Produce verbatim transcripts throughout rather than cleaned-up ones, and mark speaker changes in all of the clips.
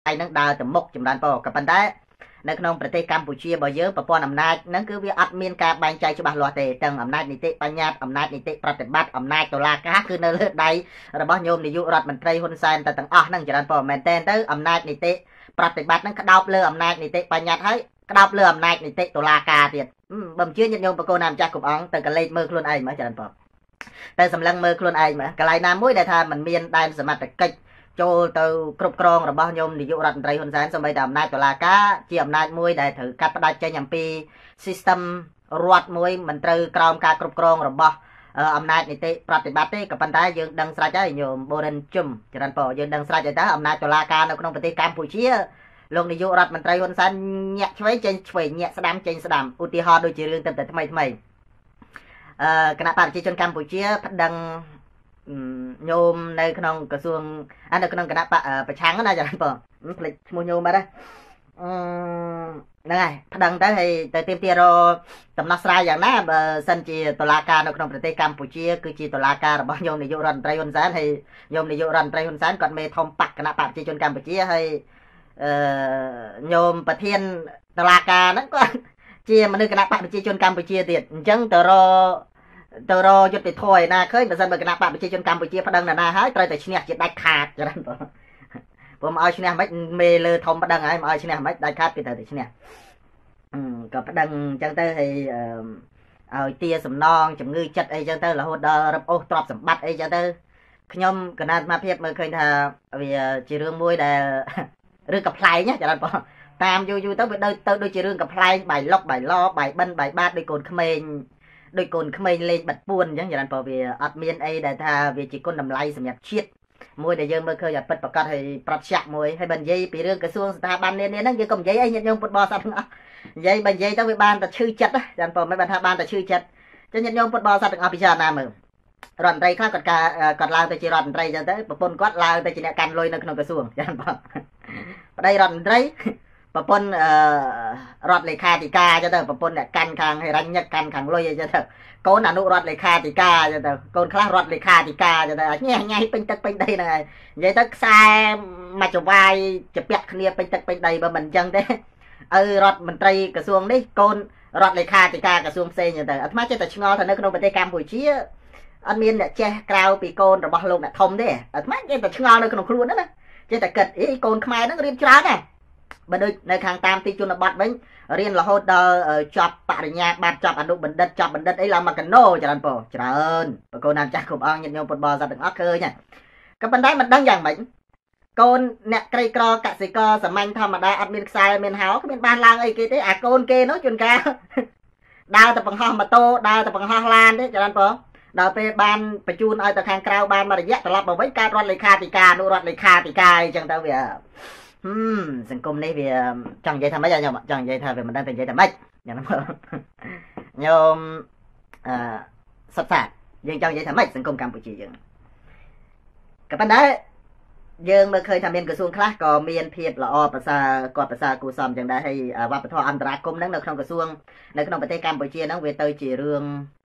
Speaker 1: ai nâng đào từ mốc chùm đàn bò cả bàn đá nơiក្នុងប្រទេសកម្ពុជារបស់យើងប្រព័ន្ធអំណាចហ្នឹងគឺវាអត់មានការបែងចែកច្បាស់លាស់ទេទាំងអំណាចនីតិបញ្ញត្តិអំណាចនីតិប្រតិបត្តិអំណាចតុលាការគឺនៅលើដៃរបស់ញោមនាយករដ្ឋមន្ត្រីហ៊ុនសែនតែទាំងអស់ហ្នឹងច្រើនប៉ុមែនតែនទៅអំណាចនីតិប្រតិបត្តិហ្នឹងក្តោបលើអំណាចនីតិបញ្ញត្តិហើយក្តោបលើអំណាចនីតិតុលាការទៀតបើមិនជឿញាតិញោមបកូនណាម្ចាស់គ្រប់អង្គទៅកលេចមើលខ្លួនឯងមើលច្រើនប៉ុតែសម្លឹងមើលខ្លួនឯងមើលកន្លែងណាមួយដែលថាมันមានដែនសមត្ថកិច្ចចូលទៅគ្រប់គ្រងរបស់ញោមនាយករដ្ឋមន្ត្រីហ៊ុនសែនសូម្បីតែអំណាចតុលាការជាអំណាចមួយដែលត្រូវកាត់ផ្តាច់ចេញអំពី system រដ្ឋមួយមិនត្រូវក្រោមការគ្រប់គ្រងរបស់អំណាចនីតិប្រតិបត្តិទេក៏ប៉ុន្តែយើងដឹងស្រេចហើយញោមបូរិនជុំច្រើនប៉ុយើងដឹងស្រេចហើយតើអំណាចតុលាការនៅក្នុងប្រទេសកម្ពុជាលោកនាយករដ្ឋមន្ត្រីហ៊ុនសែនញាក់ឆ្វេងចេញឆ្វេងញាក់ស្ដាំចេញស្ដាំឧទាហរណ៍ដូចជារឿងទៅតែថ្មីថ្មីអឺគណៈបព្វជិជនកម្ពុជាប្តឹងញោមនៅក្នុងក្រសួងអានៅក្នុងគណៈបកប្រឆាំងណាចាបងភ្លេចឈ្មោះញោមបាត់ហើយអឺហ្នឹងហើយប្តឹងទៅហើយទៅទៀមទារដំណោះស្រាយយ៉ាងណាបើសិនជាតុលាការនៅក្នុងប្រទេសកម្ពុជាគឺជាតុលាការរបស់ញោមនាយករដ្ឋមន្ត្រីហ៊ុនសែនហើយញោមនាយករដ្ឋមន្ត្រីហ៊ុនសែនគាត់មេធំបកគណៈបកប្រជាជនកម្ពុជាហើយអឺញោមប្រធានតុលាការហ្នឹងគាត់ជាមនុស្សគណៈបកប្រជាជនកម្ពុជាទៀតអញ្ចឹងទៅរទៅរយុទ្ធធរឯណាឃើញបើសិនបើគណៈបកប្រជាជនកម្ពុជាប្តឹងណាណាហើយត្រូវតែឈ្នះជាដាច់ខាតច្រើនបងព្រោះមកឲ្យឈ្នះមិនមេលើធំប្តឹងហើយមកឲ្យឈ្នះមិនដាច់ខាតគេត្រូវតែឈ្នះក៏ប្តឹងអញ្ចឹងទៅហើយឲ្យទាសំណងជំងឺចិត្តអីចឹងទៅរហូតដល់រឹបអូសទ្រព្យសម្បត្តិអីចឹងទៅខ្ញុំគណៈសមាភិបមើលឃើញថាវាជារឿងមួយដែលរឿងកំ pl ែងណាច្រើនបងតាមយូរយូរទៅវាទៅទៅដូចជារឿងកំ pl ែងបាយលុកបាយឡបាយបិណ្ឌបាយបាតដោយកូនក្មេងដោយកូនក្មេងលេងបាត់ពួនអញ្ចឹងច្រើនព្រោះវាអត់មានអីដែលថាវាជាគុណតម្លៃសម្រាប់ជាតិមួយដែលយើងមើលឃើញតែពិតប្រកបហើយប្រតិយមួយហើយបើនិយាយពីរឿងក្រសួងស្ថាប័ននានាហ្នឹងយើងក៏និយាយអីញាតិញោមពុទ្ធបរិស័ទទាំងអស់និយាយបើនិយាយទៅវាបានតែឈឺចិត្តច្រើនព្រោះមិនបានថាបានតែឈឺចិត្តចឹងញាតិញោមពុទ្ធបរិស័ទទាំងអស់ពិចារណាមើលរដ្ឋមន្ត្រីខ្លះគាត់ការគាត់ឡើងទៅជារដ្ឋមន្ត្រីចឹងទៅប្រពន្ធគាត់ឡើងទៅជាអ្នកកាន់លុយនៅក្នុងក្រសួងចឹងបងប្តីរដ្ឋមន្ត្រីប្រពន្ធរដ្ឋលេខាធិការចឹងទៅប្រពន្ធអ្នកកាន់ខាងហិរញ្ញិកកាន់ខាងលុយអីចឹងទៅកូនអនុរដ្ឋលេខាធិការចឹងទៅកូនខ្លះរដ្ឋលេខាធិការចឹងទៅញ៉ែញ៉ៃពេញទឹកពេញដីហ្នឹងហើយនិយាយទៅខ្សែមកចវាយជាពាក់គ្នាពេញទឹកពេញដីបើមិនចឹងទេឪរដ្ឋមន្ត្រីក្រសួងនេះកូនរដ្ឋលេខាធិការក្រសួងផ្សេងចឹងទៅអាត្មាចេះតែឆ្ងល់ថានៅក្នុងប្រទេសកម្ពុជាអត់មានអ្នកចេះក្រៅពីកូនរបស់លោកអ្នកធំទេអាត្មាចេះតែឆ្ងល់នៅក្នុងខ្លួនហ្នឹងណាចេះតែគិតអីកូនខ្មែរហ្នឹងរៀនច្រើនណាស់បើដូចនៅខាងតាមទីជនបទវិញរៀនរហូតដល់ចប់បរិញ្ញាបត្រចប់អនុបណ្ឌិតចប់បណ្ឌិតអីឡើងមកកណូច្រើនពោច្រើនបកូនណាចាស់គ្រប់អង្គញាតិញោមពុទ្ធបរិស័ទទាំងអស់ឃើញក៏ប៉ុន្តែមិនដឹងយ៉ាងម៉េចកូនអ្នកក្រីក្រកសិករសាមញ្ញធម្មតាអត់មានខ្សែមានហោគ្មានបានឡើងអីគេទេអាកូនគេនោះជួនកាលដើរទៅបង្ហោះម៉ូតូដើរទៅបង្ហោះឡានទេច្រើនពោដល់ពេលបានបញ្ជូនឲ្យទៅខាងក្រៅបានមួយរយៈត្រឡប់មកវិញកើតរដ្ឋលេខាធិការនោះរដ្ឋលេខាធិការអញ្ចឹងទៅវាហឹមសង្គមនេះវាចង់និយាយថាម៉េចខ្ញុំចង់និយាយថាវាមិនដឹងទៅនិយាយថាម៉េចយ៉ាងណាញោមអឺសិក្សាយើងចង់និយាយថាម៉េចសង្គមកម្ពុជាយើងក៏ប៉ុន្តែយើងមើលឃើញថាមានក្រសួងខ្លះក៏មានភាពល្អប្រសើរគាត់ប្រសើរគួរសមចឹងដែរហើយវប្បធម៌អន្តរកម្មហ្នឹងនៅក្នុងក្រសួងនៅក្នុងប្រទេសកម្ពុជាហ្នឹងវាទៅជារឿង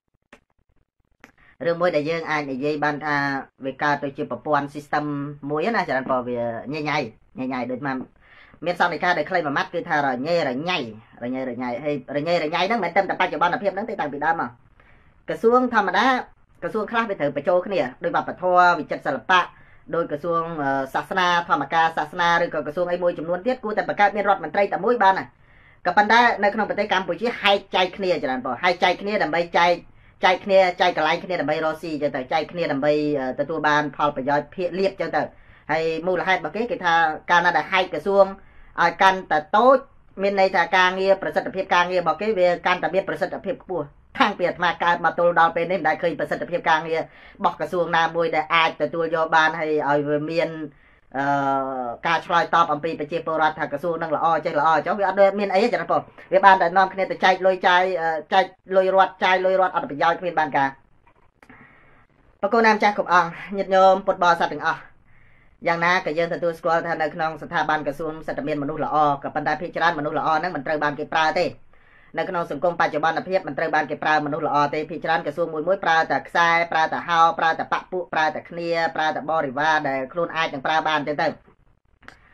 Speaker 1: រឿងមួយដែលយើងអាចនិយាយបានថាវាកើតទៅជាប្រព័ន្ធ system មួយណាច្រើនព្រោះវាញ៉ៃញ៉ៃញ៉ៃញ៉ៃដូចមកមានសន្និការដែលខ្លីមួយម៉ាត់គឺថារញ៉េរញ៉ៃរញ៉េរញ៉ៃហើយរញ៉េរញ៉ៃហ្នឹងមិនតែតែបច្ចុប្បន្នភាពហ្នឹងទេតាំងពីដើមមកក្រសួងធម្មតាក្រសួងខ្លះវាត្រូវបញ្ចូលគ្នាដោយវប្បធម៌វិចិត្រសិល្បៈដោយក្រសួងសាសនាធម្មការសាសនាឬក៏ក្រសួងអីមួយចំនួនទៀតគួរតែបង្កើតមានរដ្ឋមន្ត្រីតែមួយបានណាក៏ប៉ុន្តែនៅក្នុងប្រទេសកម្ពុជាហែកចែកគ្នាច្រើនព្រោះហែកចែកគ្នាដើម្បីចែកចែកគ្នាចែកកន្លែងគ្នាដើម្បីរកស៊ីចឹងទៅចែកគ្នាដើម្បីទទួលបានផលប្រយោជន៍ភាគលាភចឹងទៅហើយមូលហេតុរបស់គេគេថាកាលណាដែលហែកក្រសួងឲ្យកាន់តែតូចមានន័យថាការងារប្រសិទ្ធភាពការងាររបស់គេវាកាន់តែមានប្រសិទ្ធភាពខ្ពស់ខាងពីអាត្មាកើតមកទល់ដល់ពេលនេះមិនដែលឃើញប្រសិទ្ធភាពការងាររបស់ក្រសួងណាមួយដែលអាចទទួលយកបានហើយឲ្យវាមានអឺការឆ្លើយតបអំពីប្រជាពលរដ្ឋថាក្រសួងនឹងល្អចេះល្អចុះវាអត់មានអីទេចឹងប៉ុវាបានតែនាំគ្នាទៅចែកលុយចាយចែកលុយរត់ចាយលុយរត់អត់ប្រយោជន៍គ្មានបានការបកូនណាមចាស់គ្រប់អង្គញាតិញោមពុទ្ធបរិស័ទទាំងអស់យ៉ាងណាក៏យើងទទួលស្គាល់ថានៅក្នុងស្ថាប័នក្រសួងសិទ្ធិមានមនុស្សល្អក៏ប៉ុន្តែភាគច្រើនមនុស្សល្អហ្នឹងមិនត្រូវបានគេប្រើទេនៅក្នុងសង្គមបច្ចុប្បន្នភាពមិនត្រូវបានគេប្រើមនុស្សល្អទេភាគច្រើនក្រសួងមួយមួយប្រើតែខ្សែប្រើតែហោប្រើតែបពពួកប្រើតែគ្នាប្រើតែបរិវារដែលខ្លួនអាចនឹងប្រើបានទេទៅ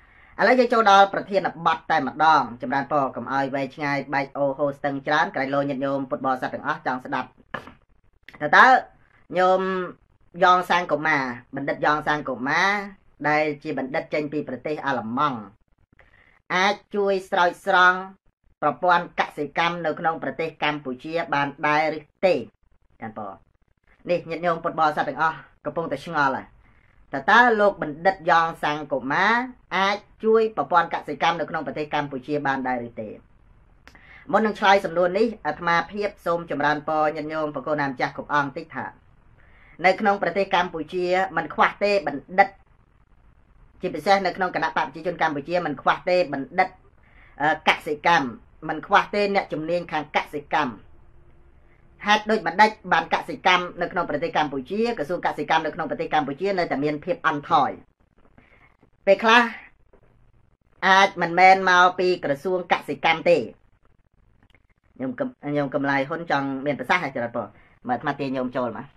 Speaker 1: ឥឡូវយើងចូលដល់ប្រធានបទតែម្ដងចម្រើនពរកុំឲ្យវែងឆ្ងាយបែកអូហូស្ទឹងច្រើនក្រៃលោញាតិញោមពុទ្ធបរិស័ទទាំងអស់ចង់ស្ដាប់តើតើញោមយ៉ងសាងកុមារបណ្ឌិតយ៉ងសាងកុមារដែលជាបណ្ឌិតចេញពីប្រទេសអាល្លឺម៉ង់អាចជួយស្រោចស្រង់ប្រព័ន្ធកសិកម្មនៅក្នុងប្រទេសកម្ពុជាបានដែរឬទេចា៎ពរនេះញាតិញោមពុទ្ធបរិស័ទទាំងអស់កំពុងតែឆ្ងល់ហើយតើតើលោកបណ្ឌិតយ៉ងសាងកុមារអាចជួយប្រព័ន្ធកសិកម្មនៅក្នុងប្រទេសកម្ពុជាបានដែរឬទេមុននឹងឆ្លើយសំណួរនេះអាត្មាភាពសូមចម្រើនពរញាតិញោមបកូនណាម្ចាស់គ្រប់អង្គតិចថានៅក្នុងប្រទេសកម្ពុជាมันខ្វះទេបណ្ឌិតជាពិសេសនៅក្នុងគណៈបកប្រជាជនកម្ពុជាมันខ្វះទេបណ្ឌិតកសិកម្មมันខ្វះទេអ្នកជំនាញខាងកសិកម្មហេតុដូចបណ្ឌិតបានកសិកម្មនៅក្នុងប្រទេសកម្ពុជាក្រសួងកសិកម្មនៅក្នុងប្រទេសកម្ពុជានៅតែមានភាពអន់ថយពេលខ្លះអាចមិនមែនមកពីក្រសួងកសិកម្មទេខ្ញុំខ្ញុំកំឡាយហ៊ុនចង់មានប្រសាសន៍ច្រើនប៉ុមើលអាត្មាទាញញោមចូលមក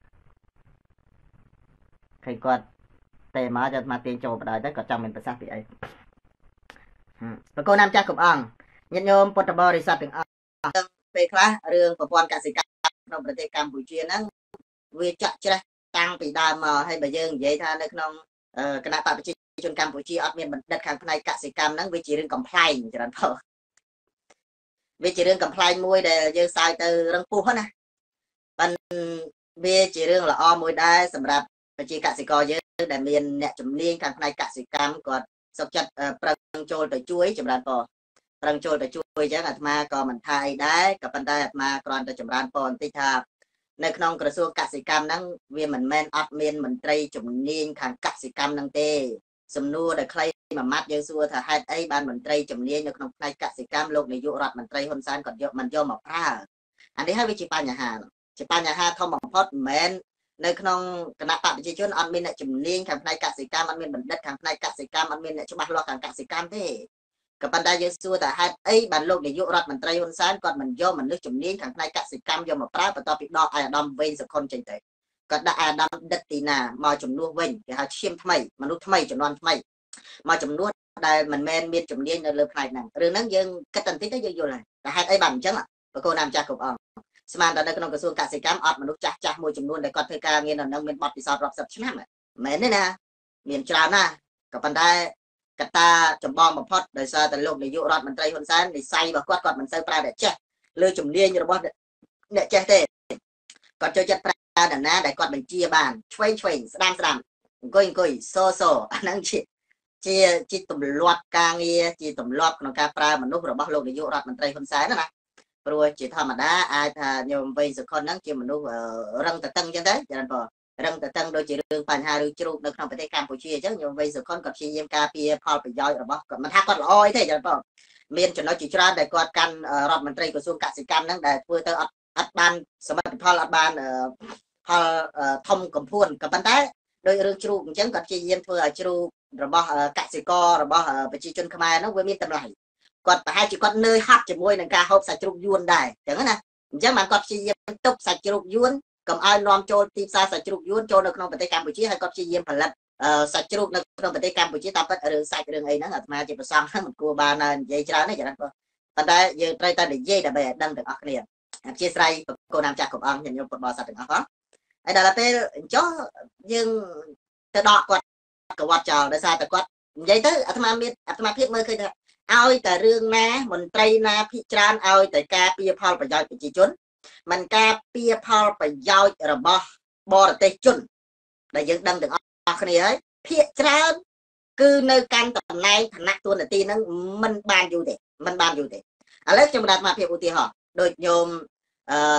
Speaker 1: ឃើញគាត់តែមកអាត្មាទាញចូលបដ ாய் ទៅគាត់ចង់មានប្រសាសន៍ពីអីបកូនណាម្ចាស់គ្រប់អង្គញាតិញោមពុទ្ធបរិស័ទទាំងអស់ពេលខ្លះរឿងប្រព័ន្ធកសិកម្មក្នុងប្រទេសកម្ពុជាហ្នឹងវាចាក់ច្រេះតាំងពីដើមមកហើយបើយើងនិយាយថានៅក្នុងគណៈបកប្រជាជនកម្ពុជាអត់មានបណ្ឌិតខាងផ្នែកកសិកម្មហ្នឹងវាជារឿងកំ pl ែងច្រើនផងវាជារឿងកំ pl ែងមួយដែលយើងសើចទៅរឹងពុះណាប៉ុន្តែវាជារឿងល្អមួយដែរសម្រាប់ប្រជាកសិករយើងដែលមានអ្នកជំនាញខាងផ្នែកកសិកម្មគាត់សុខចិត្តប្រឹងចូលទៅជួយចម្រើនពរប្រឹងចូលទៅជួយអញ្ចឹងអាត្មាក៏មិនថាអីដែរក៏ប៉ុន្តែអាត្មាគ្រាន់តែចម្រើនពរបន្តិចថានៅក្នុងក្រសួងកសិកម្មហ្នឹងវាមិនមែនអត់មានមន្ត្រីជំនាញខាងកសិកម្មហ្នឹងទេសំណួរដែលខ្លីមួយម៉ាត់យើងសួរថាហេតុអីបានមន្ត្រីជំនាញនៅក្នុងផ្នែកកសិកម្មលោកនាយករដ្ឋមន្ត្រីហ៊ុនសែនគាត់យកមិនយកមកប្រើអានេះហើយវាជាបញ្ហាជាបញ្ហាធំបំផុតមិនមែននៅក្នុងគណៈបកប្រជាជនអត់មានអ្នកជំនាញខាងផ្នែកកសិកម្មអត់មានបណ្ឌិតខាងផ្នែកកសិកម្មអត់មានអ្នកច្បាស់លាស់ខាងកសិកម្មទេក៏ប៉ុន្តែយើងសួរថាហេតុអីបានលោកនាយករដ្ឋមន្ត្រីហ៊ុនសែនគាត់មិនយកមនុស្សជំនាញខាងផ្នែកកសិកម្មយកមកប្រើបន្ទាប់ពីដកអាយដាមវែងសុខុនចេញទៅគាត់ដាក់អាយដាមដិតទីណាមកជំនួសវិញគេហៅឈាមថ្មីមនុស្សថ្មីជំនាន់ថ្មីមកជំនួសដែលមិនមែនមានជំនាញនៅលើផ្នែកហ្នឹងរឿងហ្នឹងយើងគិតបន្តិចទៅយើងយល់ហើយតែហេតុអីបានអញ្ចឹងបកូនណាម្ចាស់គ្រប់អង្គស្មានតែនៅក្នុងក្រសួងកសិកម្មអត់មនុស្សចាស់ចាស់មួយចំនួនដែលគាត់ធ្វើការងារនៅនឹងមានបទពិសោធន៍រាប់សិបឆ្នាំមិនមែនទេណាមានច្រើនណាស់ក៏ប៉ុន្តែកត្តាចម្បងបំផុតដោយសារតែលោកនាយករដ្ឋមន្ត្រីហ៊ុនសែននិស័យរបស់គាត់គាត់មិនសូវប្រើតែចេះលើជំនាញរបស់អ្នកចេះទេគាត់ចូលចិត្តប្រើតាណាដែលគាត់បញ្ជាបានឆ្វេងឆ្វេងស្ដាំស្ដាំអង្គុយអង្គុយសសអាហ្នឹងជាជាជាទម្លាប់ការងារជាទម្លាប់ក្នុងការប្រើមនុស្សរបស់លោកនាយករដ្ឋមន្ត្រីហ៊ុនសែនណាព្រោះជាធម្មតាអាចថាញោមវៃសុខុនហ្នឹងជាមនុស្សរឹងតតឹងអញ្ចឹងទៅច្រើនបងរឹងតតឹងដូចជារឿងបញ្ហាឬជ្រូកនៅក្នុងប្រទេសកម្ពុជាអញ្ចឹងញោមវៃសុខុនគាត់ព្យាយាមការពារផលប្រយោជន៍របស់គាត់មិនថាគាត់ល្អអីទេច្រើនបងមានចំណុចជាច្រើនដែលគាត់កាន់រដ្ឋមន្ត្រីក្រសួងកសិកម្មហ្នឹងដែលធ្វើទៅអត់អត់បានសមិទ្ធផលអត់បានផលធំកំពួនក៏ប៉ុន្តែដោយរឿងជ្រូកអញ្ចឹងគាត់ព្យាយាមធ្វើឲ្យជ្រូករបស់កសិកររបស់ប្រជាជនខ្មែរហ្នឹងវាមានតម្លៃគាត់ប្រហែលជាគាត់នឿយហត់ជាមួយនឹងការហូបសាច់ជ្រូកយួនដែរអញ្ចឹងណាអញ្ចឹងបានគាត់ព្យាយាមទប់សាច់ជ្រូកយួនកុំឲ្យនាំចូលទីផ្សារសាច់ជ្រូកយួនចូលនៅក្នុងប្រទេសកម្ពុជាហើយគាត់ព្យាយាមផលិតសាច់ជ្រូកនៅក្នុងប្រទេសកម្ពុជាតាមពិតរឿងសាច់រឿងអីហ្នឹងអាត្មាជាប្រសងហ្នឹងមិនគួរបាននិយាយច្រើនទេច្រើនប៉ុន្តែយើងត្រូវតែនិយាយដើម្បីឲ្យដឹងទាំងអស់គ្នាអធិស្ឋានបកូនណាម្ចាស់គ្រប់អង្គញាតិញោមពុទ្ធបរិស័ទទាំងអស់ផងហើយដល់ពេលអញ្ចឹងយើងទៅដកគាត់កវត្តចោលដោយសារតែគាត់និយាយទៅអាត្មាមានអាត្មាភាពមើលឃើញថាឲ្យតែរឿងណាមន្ត្រីណាភិច្រើនឲ្យតែការពារផលប្រយោជន៍ប្រជាជនមិនការពារផលប្រយោជន៍របស់បរទេសជនដែលយើងដឹងទាំងអស់គ្នាហើយភិច្រើនគឺនៅកាន់តំណែងឋានៈទួនាទីហ្នឹងមិនបានយូរទេមិនបានយូរទេឥឡូវខ្ញុំដាក់អាត្មាភាពឧទាហរណ៍ដូចញោមអឺ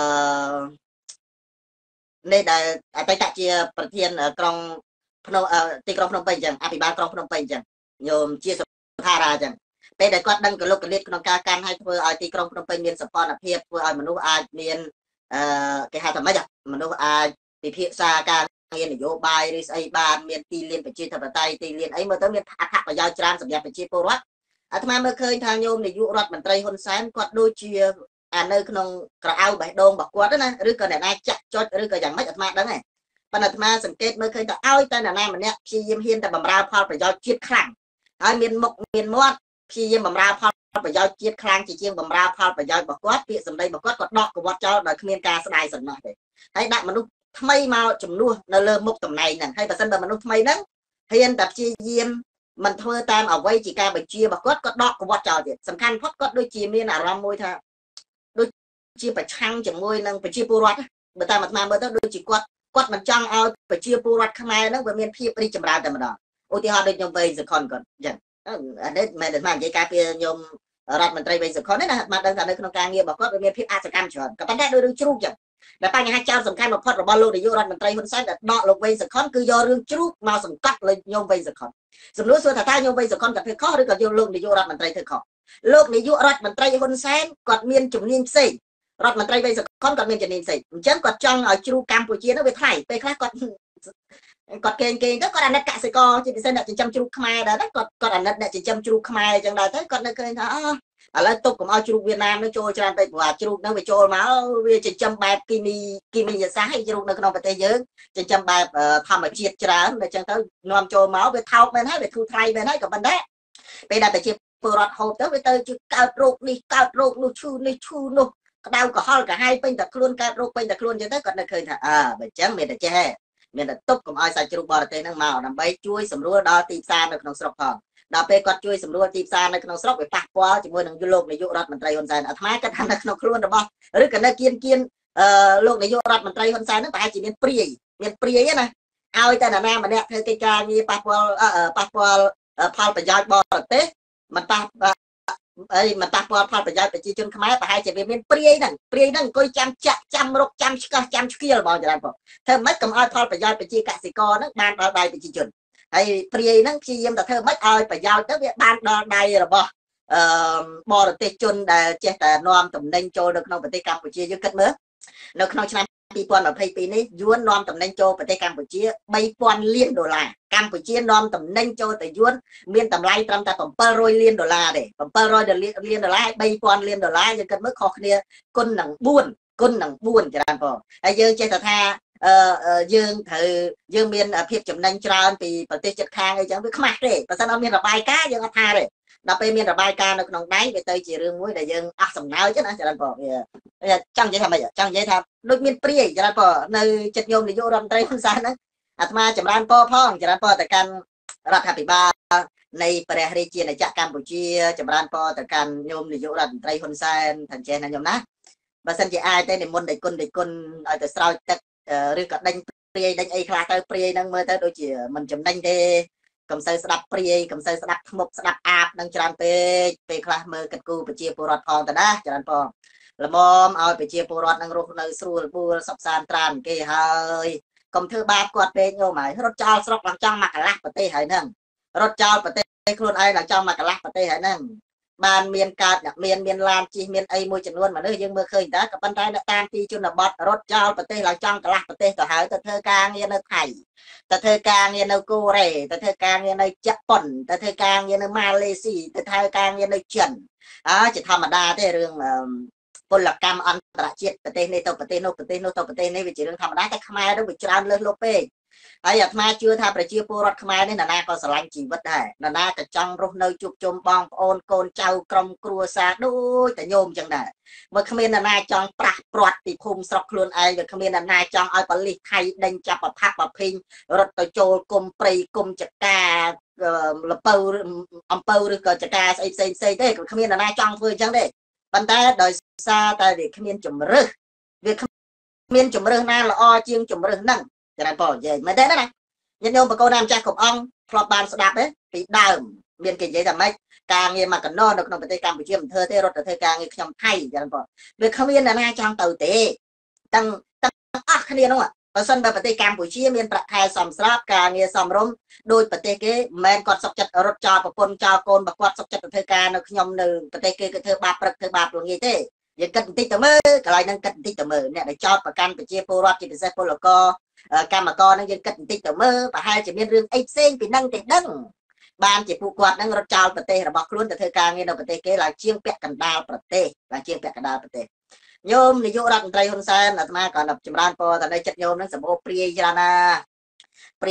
Speaker 1: នេះដែលអតីតជាប្រធានក្រុងភ្នំទីក្រុងភ្នំពេញអញ្ចឹងអភិបាលក្រុងភ្នំពេញអញ្ចឹងញោមជាសុខារាអញ្ចឹងពេលដែលគាត់ដឹងកលុកកលៀតក្នុងការកាន់ឲ្យធ្វើឲ្យទីក្រុងភ្នំពេញមានសម្ព័ន្ធភាពធ្វើឲ្យមនុស្សអាចមានអឺគេហៅថាម៉េចមនុស្សអាចពិភាក្សាការងារនយោបាយឬស្អីបានមានទីលានប្រជាធិបតេយ្យទីលានអីមើលទៅមានអត្ថប្រយោជន៍ច្រើនសម្រាប់ប្រជាពលរដ្ឋអាត្មាមើលឃើញថាញោមនាយករដ្ឋមន្ត្រីហ៊ុនសែនគាត់ដូចជាអានៅក្នុងក្រអៅបេះដូងរបស់គាត់ណាឬក៏អ្នកណាចាក់ចុចឬក៏យ៉ាងម៉េចអាត្មាដឹងទេប៉ុន្តែអាត្មាសង្កេតមើលឃើញថាឲ្យតែអ្នកណាម្នាក់ព្យាយាមហ៊ានតែបំរើផលប្រយោជន៍ជាតិខ្លាំងហើយមានមុខមានមាត់ព្យាយាមបំរើផលប្រយោជន៍ជាតិខ្លាំងជាជាងបំរើផលប្រយោជន៍របស់គាត់ពាក្យសម្ដីរបស់គាត់ក៏ដកកវត្តចោលដោយគ្មានការស្ដាយសំណោះទេហើយដាក់មនុស្សថ្មីមកជំនួសនៅលើមុខតំណែងហ្នឹងហើយបើសិនបើមនុស្សថ្មីហ្នឹងហ៊ានតែព្យាយាមមិនធ្វើតាមអ្វីជាការបញ្ជារបស់គាត់ក៏ដកកវត្តចោលទៀតសំខាន់ផុតគាត់ដូចជាមានអារម្មណ៍មួយថាដូចជាប្រឆាំងជាមួយនឹងប្រជាពលរដ្ឋបើតាមអាត្មាមើលទៅដូចជាគាត់គាត់មិនចង់ឲ្យប្រជាពលរដ្ឋខ្មែរហ្នឹងវាមានភាពរីកចម្រើនតែម្ដងឧទាហរណ៍ដូចខ្ញុំវេសុខុនគាត់អញ្ចឹងអានេះមិនមែននិយាយការពីខ្ញុំរដ្ឋមន្ត្រីវេសុខុនទេណាមកដឹងថានៅក្នុងការងាររបស់គាត់វាមានភាពអសកម្មច្រើនក៏ប៉ុន្តែដូចរឿងជ្រូកអញ្ចឹងតែបញ្ហាចោតសំខាន់បំផុតរបស់លោកនាយករដ្ឋមន្ត្រីហ៊ុនសែនដែលដកលោកវេសុខុនគឺយករឿងជ្រូកមកសង្កត់លើខ្ញុំវេសុខុនសំណួរសួរថាតើខ្ញុំវេសុខុនគាត់ធ្វើខុសឬក៏យកលោកនាយករដ្ឋមន្ត្រីធ្វើខុសលោកនាយករដ្ឋមន្ត្រីហ៊ុនសែនគាត់មានជំនាញផ្សេងរដ្ឋមន្ត្រីវេសុខុនគាត់មានជំនាញផ្សេងអញ្ចឹងគាត់ចង់ឲ្យជ្រូកកម្ពុជានោះវាថ្លៃពេលខ្លះគាត់គាត់កេងកេងទៅគាត់អាណិតកសិករជាពិសេសអ្នកចិញ្ចឹមជ្រូកខ្មែរដែរគាត់គាត់អាណិតអ្នកចិញ្ចឹមជ្រូកខ្មែរអញ្ចឹងដែរទៅគាត់នៅឃើញថាអូឥឡូវទុកកុំឲ្យជ្រូកវៀតណាមនឹងចូលច្រើនពេកព្រោះជ្រូកហ្នឹងវាចូលមកវាចិញ្ចឹមបែបគីមីគីមីសាស្ត្រហើយជ្រូកនៅក្នុងប្រទេសយើងចិញ្ចឹមបែបធម្មជាតិច្រើនតែអញ្ចឹងទៅនាំចូលមកវាថោកមែនហើយវាធូរថ្លៃមែនហើយក៏ប៉ុន្តែពេលដែលប្រជាពលរដ្ឋហូបទៅវាទៅជាកើតរោគនេះកើតរោគនោះឈឺនេះឈឺនោះក្តៅក្រហល់កាហាយពេញតែខ្លួនកើតរោគពេញតែខ្លួនអញ្ចឹងទៅគាត់នៅឃើញថាអើបើអញ្ចឹងមានតែចេះមានតែទុកកុំឲ្យសាច់ជ្រូកបរទេសហ្នឹងមកដើម្បីជួយសម្រួលដល់ទីផ្សារនៅក្នុងស្រុកផងដល់ពេលគាត់ជួយសម្រួលទីផ្សារនៅក្នុងស្រុកវាប៉ះពាល់ជាមួយនឹងលោកនាយករដ្ឋមន្ត្រីហ៊ុនសែនអាត្មាគាត់ថានៅក្នុងខ្លួនរបស់ឬក៏នៅគៀនគៀនអឺលោកនាយករដ្ឋមន្ត្រីហ៊ុនសែនហ្នឹងប្រហែលជាមានព្រាយមានព្រាយណាឲ្យតែណាម្នាក់ធ្វើកិច្ចការងារប៉ះពាល់ប៉ះពាល់ផលប្រយោជន៍បរទេសមិនប៉ះអីមិនប៉ះពាល់ផលប្រយោជន៍ប្រជាជនខ្មែរប្រហែលជាវាមានព្រាយហ្នឹងព្រាយហ្នឹងអង្គុយចាំចាក់ចាំរុកចាំឆ្កឹះចាំឆ្កៀលបងចរានបងធ្វើម៉េចកុំឲ្យផលប្រយោជន៍ប្រជាកសិករហ្នឹងបានដល់ដៃប្រជាជនហើយព្រាយហ្នឹងព្យាយាមតែធ្វើម៉េចឲ្យប្រយោជន៍ទៅវាបានដល់ដៃរបស់អឺបរទេសជនដែលចេះតែនាំតំណែងចូលនៅក្នុងប្រទេសកម្ពុជាយើងគិតមើលនៅក្នុងឆ្នាំពីរពាន់ម្ភៃពីរនេះយួននាំតំណែងចូលប្រទេសកម្ពុជាបីពាន់លានដុល្លារកម្ពុជានាំតំណែងចូលទៅយួនមានតម្លៃត្រឹមតែbảy trămលានដុល្លារទេbảy trămលានដុល្លារបីពាន់លានដុល្លារយើងគិតមើលខុសគ្នាគុណនឹងបួនគុណនឹងបួនច្រើនផងហើយយើងចេះតែថាអឺយើងត្រូវយើងមានភាពចំណេញច្រើនពីប្រទេសជិតខាងអីចឹងវាខ្មាស់ទេបើសិនអត់មានរបាយការណ៍យើងអត់ថាទេដល់ពេលមានរបាយការណ៍នៅក្នុងដៃវាទៅជារឿងមួយដែលយើងអស់សំណើចណាច្រើនផងវាចង់និយាយថាម៉េចចង់និយាយថាដូចមានព្រាយច្រើនផងនៅចិត្តញោមនាយករដ្ឋមន្ត្រីហ៊ុនសែនហ្នឹងអាត្មាចម្រើនពរផងចម្រើនពរទៅកាន់រដ្ឋាភិបាលនៃព្រះរាជាណាចក្រកម្ពុជាចម្រើនពរទៅកាន់ញោមនាយករដ្ឋមន្ត្រីហ៊ុនសែនថាចេះណាញោមណាបើសិនជាអាចទេនិមន្តដេគុណដេគុណឲ្យទៅស្រោចទឹកឬក៏ដេញព្រាយដេញអីខ្លះទៅព្រាយហ្នឹងមើលទៅដូចជាមិនចំណេញទេកុំសូវស្ដាប់ព្រាយ កុំសូវស្ដាប់ធ្មប់ស្ដាប់អាបនឹងច្រើនពេកពេលខ្លះមើលកិត្តគូប្រជាពលរដ្ឋផងទៅណាច្រើនផងល្មមឲ្យប្រជាពលរដ្ឋនឹងរស់នៅស្រួលបួលសុខសាន្តត្រានគេហើយកុំធ្វើបាបគាត់ពេកញោមហើយរត់ចោលស្រុកឡើងចង់មកកន្លះប្រទេសហើយហ្នឹងរត់ចោលប្រទេសខ្លួនឯងឡើងចង់មកកន្លះប្រទេសហើយហ្នឹងបានមានកើតអ្នកមានមានឡានជិះមានអីមួយចំនួនមនុស្សយើងមើលឃើញតើក៏ប៉ុន្តែនៅតាមទីជនបទរត់ចោលប្រទេសឡើងចង់កន្លះប្រទេសទៅហើយទៅធ្វើការងារនៅថៃទៅធ្វើការងារនៅកូរ៉េទៅធ្វើការងារនៅជប៉ុនទៅធ្វើការងារនៅម៉ាឡេស៊ីទៅធ្វើការងារនៅចិនអើជាធម្មតាទេរឿងពលកម្មអន្តរជាតិប្រទេសនេះទៅប្រទេសនោះប្រទេសនោះទៅប្រទេសនេះវាជារឿងធម្មតាតែខ្មែរទៅវាច្រើនលើសលប់ពេកហើយអាត្មាជឿថាប្រជាពលរដ្ឋខ្មែរនេះនរណាក៏ស្រឡាញ់ជីវិតដែរនរណាក៏ចង់រស់នៅជួបជុំបងប្អូនកូនចៅក្រុមគ្រួសារដូចតែញោមអញ្ចឹងដែរបើគ្មាននរណាចង់ប្រាស់ព្រាត់ពីភូមិស្រុកខ្លួនឯងវាគ្មាននរណាចង់ឲ្យបលិសថៃដេញចាប់ប្រផាប់ប្រភិញរត់ទៅចូលគុំព្រៃគុំចកាលពៅអំពៅឬក៏ចកាស្អីផ្សេងផ្សេងទេក៏គ្មាននរណាចង់ធ្វើអញ្ចឹងទេប៉ុន្តែដោយសារតែវាគ្មានជំរឹះវាគ្មានជំរឹះណាល្អជាងជំរឹះហ្នឹងច្រើនផងនិយាយមែនទេណាញាតិញោមបកូនណាម្ចាស់គ្រប់អង្គធ្លាប់បានស្ដាប់ទេពីដើមមានគេនិយាយថាម៉េចការងារមកកណ្ដោនៅក្នុងប្រទេសកម្ពុជាមិនធ្វើទេរត់ទៅធ្វើការងារខ្ញុំថៃច្រើនផងវាគ្មានអ្នកណាចង់ទៅទេទាំងទាំងអស់គ្នានោះបើសិនបើប្រទេសកម្ពុជាមានប្រាក់ខែសមស្របការងារសមរម្យដោយប្រទេសគេមិនមែនគាត់សុខចិត្តរត់ចោលប្រពន្ធចោលកូនបើគាត់សុខចិត្តទៅធ្វើការនៅខ្ញុំនៅប្រទេសគេគឺធ្វើបាបព្រឹកធ្វើបាបល្ងាចទេយើងគិតបន្តិចទៅមើលកន្លែងហ្នឹងគិតបន្តិចទៅមើលអ្នកដែលចោតប្រកាន់ប្រជាពលរដ្ឋជាពិសេសពលករកម្មករហ្នឹងយើងគិតបន្តិចទៅមើលប្រហែលជាមានរឿងអីផ្សេងពីហ្នឹងទេដឹងបានជាពួកគាត់ហ្នឹងរត់ចោលប្រទេសរបស់ខ្លួនទៅធ្វើការងារនៅប្រទេសគេឡើងជាងពាក់កណ្ដាលប្រទេសឡើងជាងពាក់កណ្ដាលប្រទេសញោមនាយករដ្ឋមន្ត្រីហ៊ុនសែនអាត្មាក៏ចម្រើនពរតែនៅចិត្តញោមហ្នឹងសម្បូរព្រាយច្រើនណាព្រាយ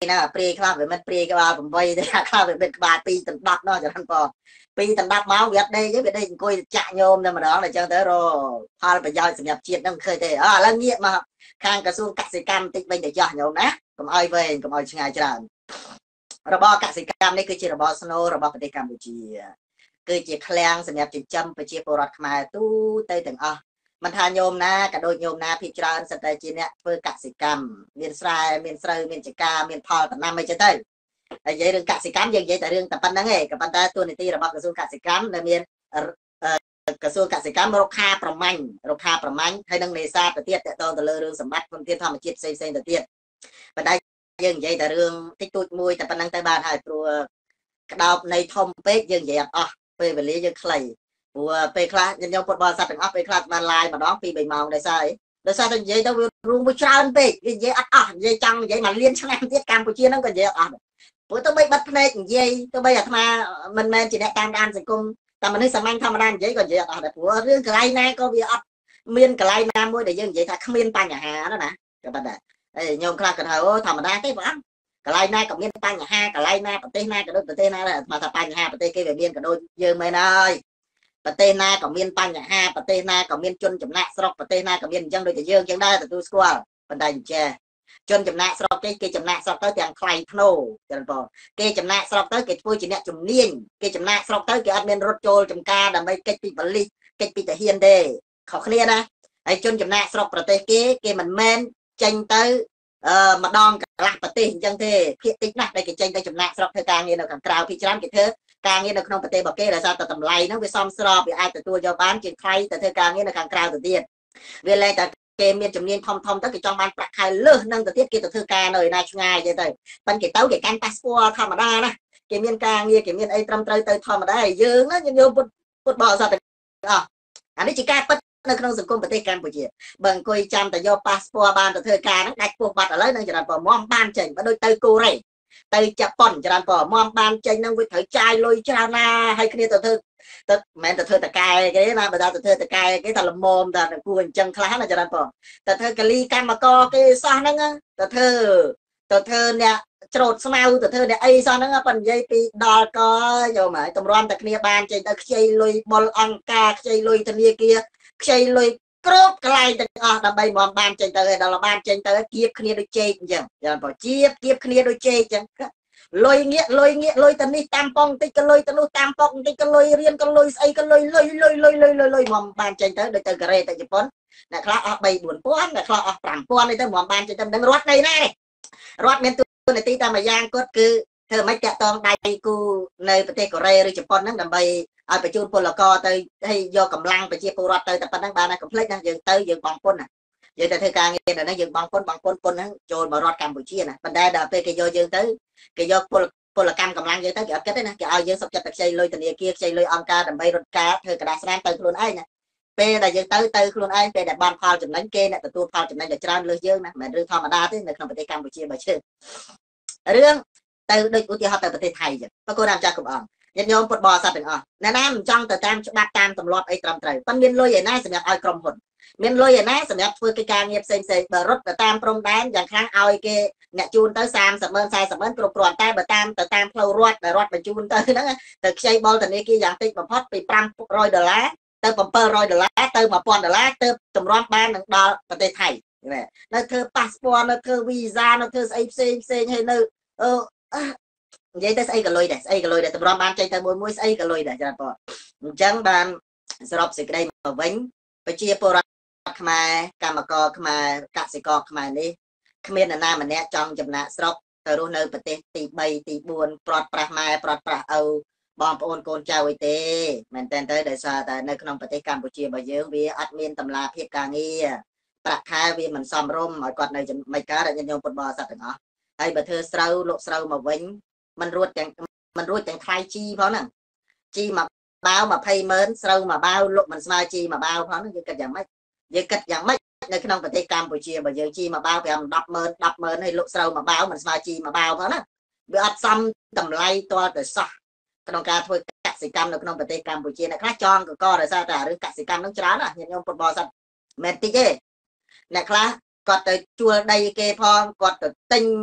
Speaker 1: ណាព្រាយខ្លះវាមិនព្រាយក្បាលแปดទេខ្លះវាមិនក្បាលពីរដណ្ដប់នោះចរន្តបងពីរដណ្ដប់មកវាអត់ដេកទេវាដេកអង្គុយចាក់ញោមតែម្ដងតែចឹងទៅរផលប្រយោជន៍សម្រាប់ជាតិហ្នឹងឃើញទេអើឥឡូវងាកមកខាងក្រសួងកសិកម្មតិចវិញទៅចោះញោមណាកុំឲ្យវែងកុំឲ្យឆ្ងាយច្រើនរបរកសិកម្មនេះគឺជារបរស្នូលរបស់ប្រទេសកម្ពុជាគឺជាឃ្លាំងសម្រាប់ចិញ្ចឹមប្រជាពលរដ្ឋខ្មែរទូទៅទាំងអស់មិនថាញោមណាក៏ដូចញោមណាភាគច្រើនសិតតែជាអ្នកធ្វើកសិកម្មមានស្រែមានស្រូវមានចកាមានផលដំណាំអីចឹងទៅហើយនិយាយរឿងកសិកម្មយើងនិយាយតែរឿងតែប៉ុណ្្នឹងឯងក៏ប៉ុន្តែទួនាទីរបស់ក្រសួងកសិកម្មដែលមានក្រសួងកសិកម្មរុក្ខាប្រមាញ់រុក្ខាប្រមាញ់ហើយនឹងនេសាទទៅទៀតតទៅទៅលើរឿងសម្បត្តិធនធានធម្មជាតិផ្សេងផ្សេងទៅទៀតប៉ុន្តែយើងនិយាយតែរឿងតិចតួចមួយតែប៉ុណ្្នឹងទៅបានហើយព្រោះក្តោបនៃធំពេកយើងនិយាយអត់អស់ពេលវេលាយើងខ្លីព្រោះពេលខ្លះខ្ញុំពុតបរិស័ទទាំងអស់ពេលខ្លះបាន live ម្ដងពីរបីម៉ោងដែរស្អីដោយសារតែនិយាយទៅវារួមមួយច្រើនពេកនិយាយអត់អស់និយាយចង់និយាយមកលៀនឆ្នាំទៀតកម្ពុជាហ្នឹងក៏និយាយអត់អស់ព្រោះទៅបីបាត់ភ្នែកនិយាយទៅបីអាត្មាមិនមែនជាអ្នកតាមដានសង្គមតែមនុស្សសាមញ្ញធម្មតានិយាយក៏និយាយអត់អស់ដែរព្រោះរឿងកន្លែងណាក៏វាអត់មានកន្លែងណាមួយដែលយើងនិយាយថាគ្មានបញ្ហាđóណាក៏ប៉ុន្តែហើយញោមខ្លះគាត់ថាអូធម្មតាទេបងកន្លែងណាក៏មានបញ្ហាកន្លែងណាប្រទេសណាក៏ដូចប្រទេសណាដែរអាត្មាថាបញ្ហាប្រទេសគេវាមានក៏ដូចយើងមែនហើយប្រទេសណាក៏មានបញ្ហាប្រទេសណាក៏មានជនចំណាក់ស្រុកប្រទេសណាក៏មានអញ្ចឹងដូចតែយើងអញ្ចឹងដែរទទួលស្គាល់ប៉ុន្តែអញ្ចេះជនចំណាក់ស្រុកគេគេចំណាក់ស្រុកទៅទាំងថ្លៃធ្នូចឹងបងគេចំណាក់ស្រុកទៅគេធ្វើជាអ្នកជំនាញគេចំណាក់ស្រុកទៅគេអត់មានរត់ចូលចំការដើម្បីកិច្ចពីបលិសកិច្ចពីតាហ៊ានទេខុសគ្នាណាហើយជនចំណាក់ស្រុកប្រទេសគេគេមិនមែនចេញទៅអឺម្ដងកន្លះប្រទេសអញ្ចឹងទេភាគតិចណាស់ដែលគេចេញទៅចំណាក់ស្រុកធ្វើការងារនៅខាងក្រៅភាគច្រើនគេធ្វើការងារនៅក្នុងប្រទេសរបស់គេដោយសារតែតម្លៃហ្នឹងវាសមស្របវាអាចទទួលយកបានជាងថ្លៃទៅធ្វើការងារនៅខាងក្រៅទៅទៀតវាលែងតែគេមានជំនាញធំធំទៅគេចង់បានប្រាក់ខែលើសនឹងទៅទៀតគេទៅធ្វើការនៅឯណាឆ្ងាយទៅប៉ិនគេទៅគេកាន់ប៉ាសពតធម្មតាណាគេមានការងារគេមានអីត្រឹមត្រូវទៅធម្មតាហើយយើងណាយើងពុតពុតបរិស័ទទាំងអស់អានេះជាការពិតនៅក្នុងសង្គមប្រទេសកម្ពុជាបើអង្គុយចាំតែយកប៉ាសពតបានទៅធ្វើការហ្នឹងដាច់ពោះបាត់ឥឡូវនឹងចរន្តពមមបានចេញបើដូចទៅកូរ៉េទៅជប៉ុនចរន្តពមមបានចេញហ្នឹងវាត្រូវចាយលុយច្រើនណាហើយគ្នាទៅធ្វើទៅមិនមែនទៅធ្វើតកែគេណាបើទៅធ្វើតកែគេតែលមមតែគួរអញ្ចឹងខ្លះណាចរន្តពតែធ្វើកលីកម្មករគេសោះហ្នឹងទៅធ្វើទៅធ្វើអ្នកច្រូតស្មៅទៅធ្វើអ្នកអីសោះហ្នឹងប៉ិននិយាយពីដល់កយកមកតម្រាំតែគ្នាបានចេញទៅខ្ចីលុយបុលអង្គការខ្ចីលុយធនាគារខ្ចីលុយគ្រប់កន្លែងទាំងអស់ដើម្បីមកបានចេញទៅហើយដល់បានចេញទៅគៀបគ្នាដូចជែកអញ្ចឹងចរន្តពជៀបគៀបគ្នាដូចជែកអញ្ចឹងលុយងាកលុយងាកលុយទៅនេះតាមប៉ុងបន្តិចក៏លុយទៅនោះតាមប៉ុងបន្តិចក៏លុយរៀនក៏លុយស្អីក៏លុយលុយលុយលុយលុយលុយលុយមកបានចេញទៅដូចទៅកូរ៉េទៅជប៉ុនអ្នកខ្លះអស់បីបួនពាន់អ្នកខ្លះអស់ប្រាំពាន់អីទៅមកបានចេញទៅនឹងរត់ណីណានេះរត់មានទូនាទីតែមួយយ៉ាងគាត់គឺធ្វើមិនតាក់តងដៃគូនៅប្រទេសកូរ៉េឬជប៉ុនហ្នឹងដើម្បីឲ្យបញ្ជូនពលករទៅឲ្យយកកម្លាំងប្រជាពលរដ្ឋទៅតែប៉ុណ្្នឹងបានតែ complete ណាយើងទៅយើងបងពុនណាយើងទៅធ្វើការងារនៅហ្នឹងយើងបងពុនបងពុនពុនហ្នឹងចូលមករដ្ឋកម្ពុជាណាប៉ុន្តែដល់ពេលគេយកយើងទៅគេយកពលពលកម្មកម្លាំងយើងទៅគេអត់គិតទេណាគេឲ្យយើងសុខចិត្តតែខ្ចីលុយធនាគារខ្ចីលុយអង្គការដើម្បីរត់ការធ្វើกระดาษស្នាមទៅខ្លួនឯងណាពេលដែលយើងទៅទៅខ្លួនឯងពេលដែលបានផលចំណេញគេអ្នកទទួលផលចំណេញតែច្រើនលើសយើងណាមិនមែនរឿងធម្មតាទេនៅក្នុងប្រទេសកម្ពុជាបើជឿរឿងទៅដូចឧទាហរណ៍ទៅប្រទេសថៃចឹងបកគោណាម្ចាស់គ្រប់អង្គញាតិញោមពុតបរិស័ទទាំងអស់អ្នកណាមិនចង់ទៅតាមច្បាប់តាមទម្លាប់អីត្រឹមត្រូវប៉ុន្តែមានលុយឯណាសម្រាប់ឲ្យក្រុមហ៊ុនមានលុយឯណាសម្រាប់ធ្វើកិច្ចការងារផ្សេងផ្សេងបើរត់ទៅតាមព្រំដែនយ៉ាងខ្លាំងឲ្យគេអ្នកជូនទៅសាមសិបម៉ឺនសាយសិបម៉ឺនគ្រប់គ្រាន់តែបើតាមទៅតាមផ្លូវរដ្ឋដែលរដ្ឋបញ្ជូនទៅហ្នឹងទៅខ្ចីបុលធនាគារយ៉ាងតិចបំផុតពីប្រាំរយដុល្លារទៅbảy trămដុល្លារទៅmột nghìnដុល្លារទៅតម្រាំបាននឹងដល់ប្រទេសថៃនៅធ្វើប៉ាសពតនៅធ្វើវីសានៅធ្វើស្អីផ្សេងផ្សេងហើយនៅអឺនិយាយទៅស្អីក៏លុយដែរស្អីក៏លុយដែរតម្រាំបានចេញទៅមួយមួយស្អីក៏លុយដែរច្រើនបងអញ្ចឹងបានសរុបសេចក្តីមកវិញប្រជាពលរដ្ឋខ្មែរកម្មករខ្មែរកសិករខ្មែរនេះគ្មាននរណាម្នាក់ចង់ចំណាក់ស្រុកទៅរស់នៅប្រទេសទីបីទីបួនប្រត់ប្រាស់ម៉ែប្រត់ប្រាស់ឪបងប្អូនកូនចៅអីទេមែនតើទៅដោយសារតែនៅក្នុងប្រទេសកម្ពុជារបស់យើងវាអត់មានតម្លាភាពការងារប្រាក់ខែវាមិនសមរម្យឲ្យគាត់នៅមិនកើតឲ្យញោមពុតបរិស័ទទាំងអស់ហើយបើធ្វើស្រូវលក់ស្រូវមកវិញมันរួចទាំងมันរួចទាំងថ្លៃជីផងហ្នឹងជីមកបាវยี่สิบម៉ឺនស្រូវមកបាវលក់មិនស្មើជីមកបាវផងហ្នឹងយើងគិតយ៉ាងម៉េចយើងគិតយ៉ាងម៉េចនៅក្នុងប្រទេសកម្ពុជាបើយើងជីមកបាវប្រាំដប់ម៉ឺនដប់ម៉ឺនហើយលក់ស្រូវមកបាវមិនស្មើជីមកបាវផងណាវាអត់សមតម្លៃទាល់តែសោះក្នុងការធ្វើកសិកម្មនៅក្នុងប្រទេសកម្ពុជាអ្នកខ្លះចង់កកដោយសារតែរឿងកសិកម្មហ្នឹងច្រើនណាស់ញាតិញោមពុទ្ធបរិស័ទមិនតិចទេអ្នកខ្លះគាត់ទៅជួលដីគេផងគាត់ទៅទិញ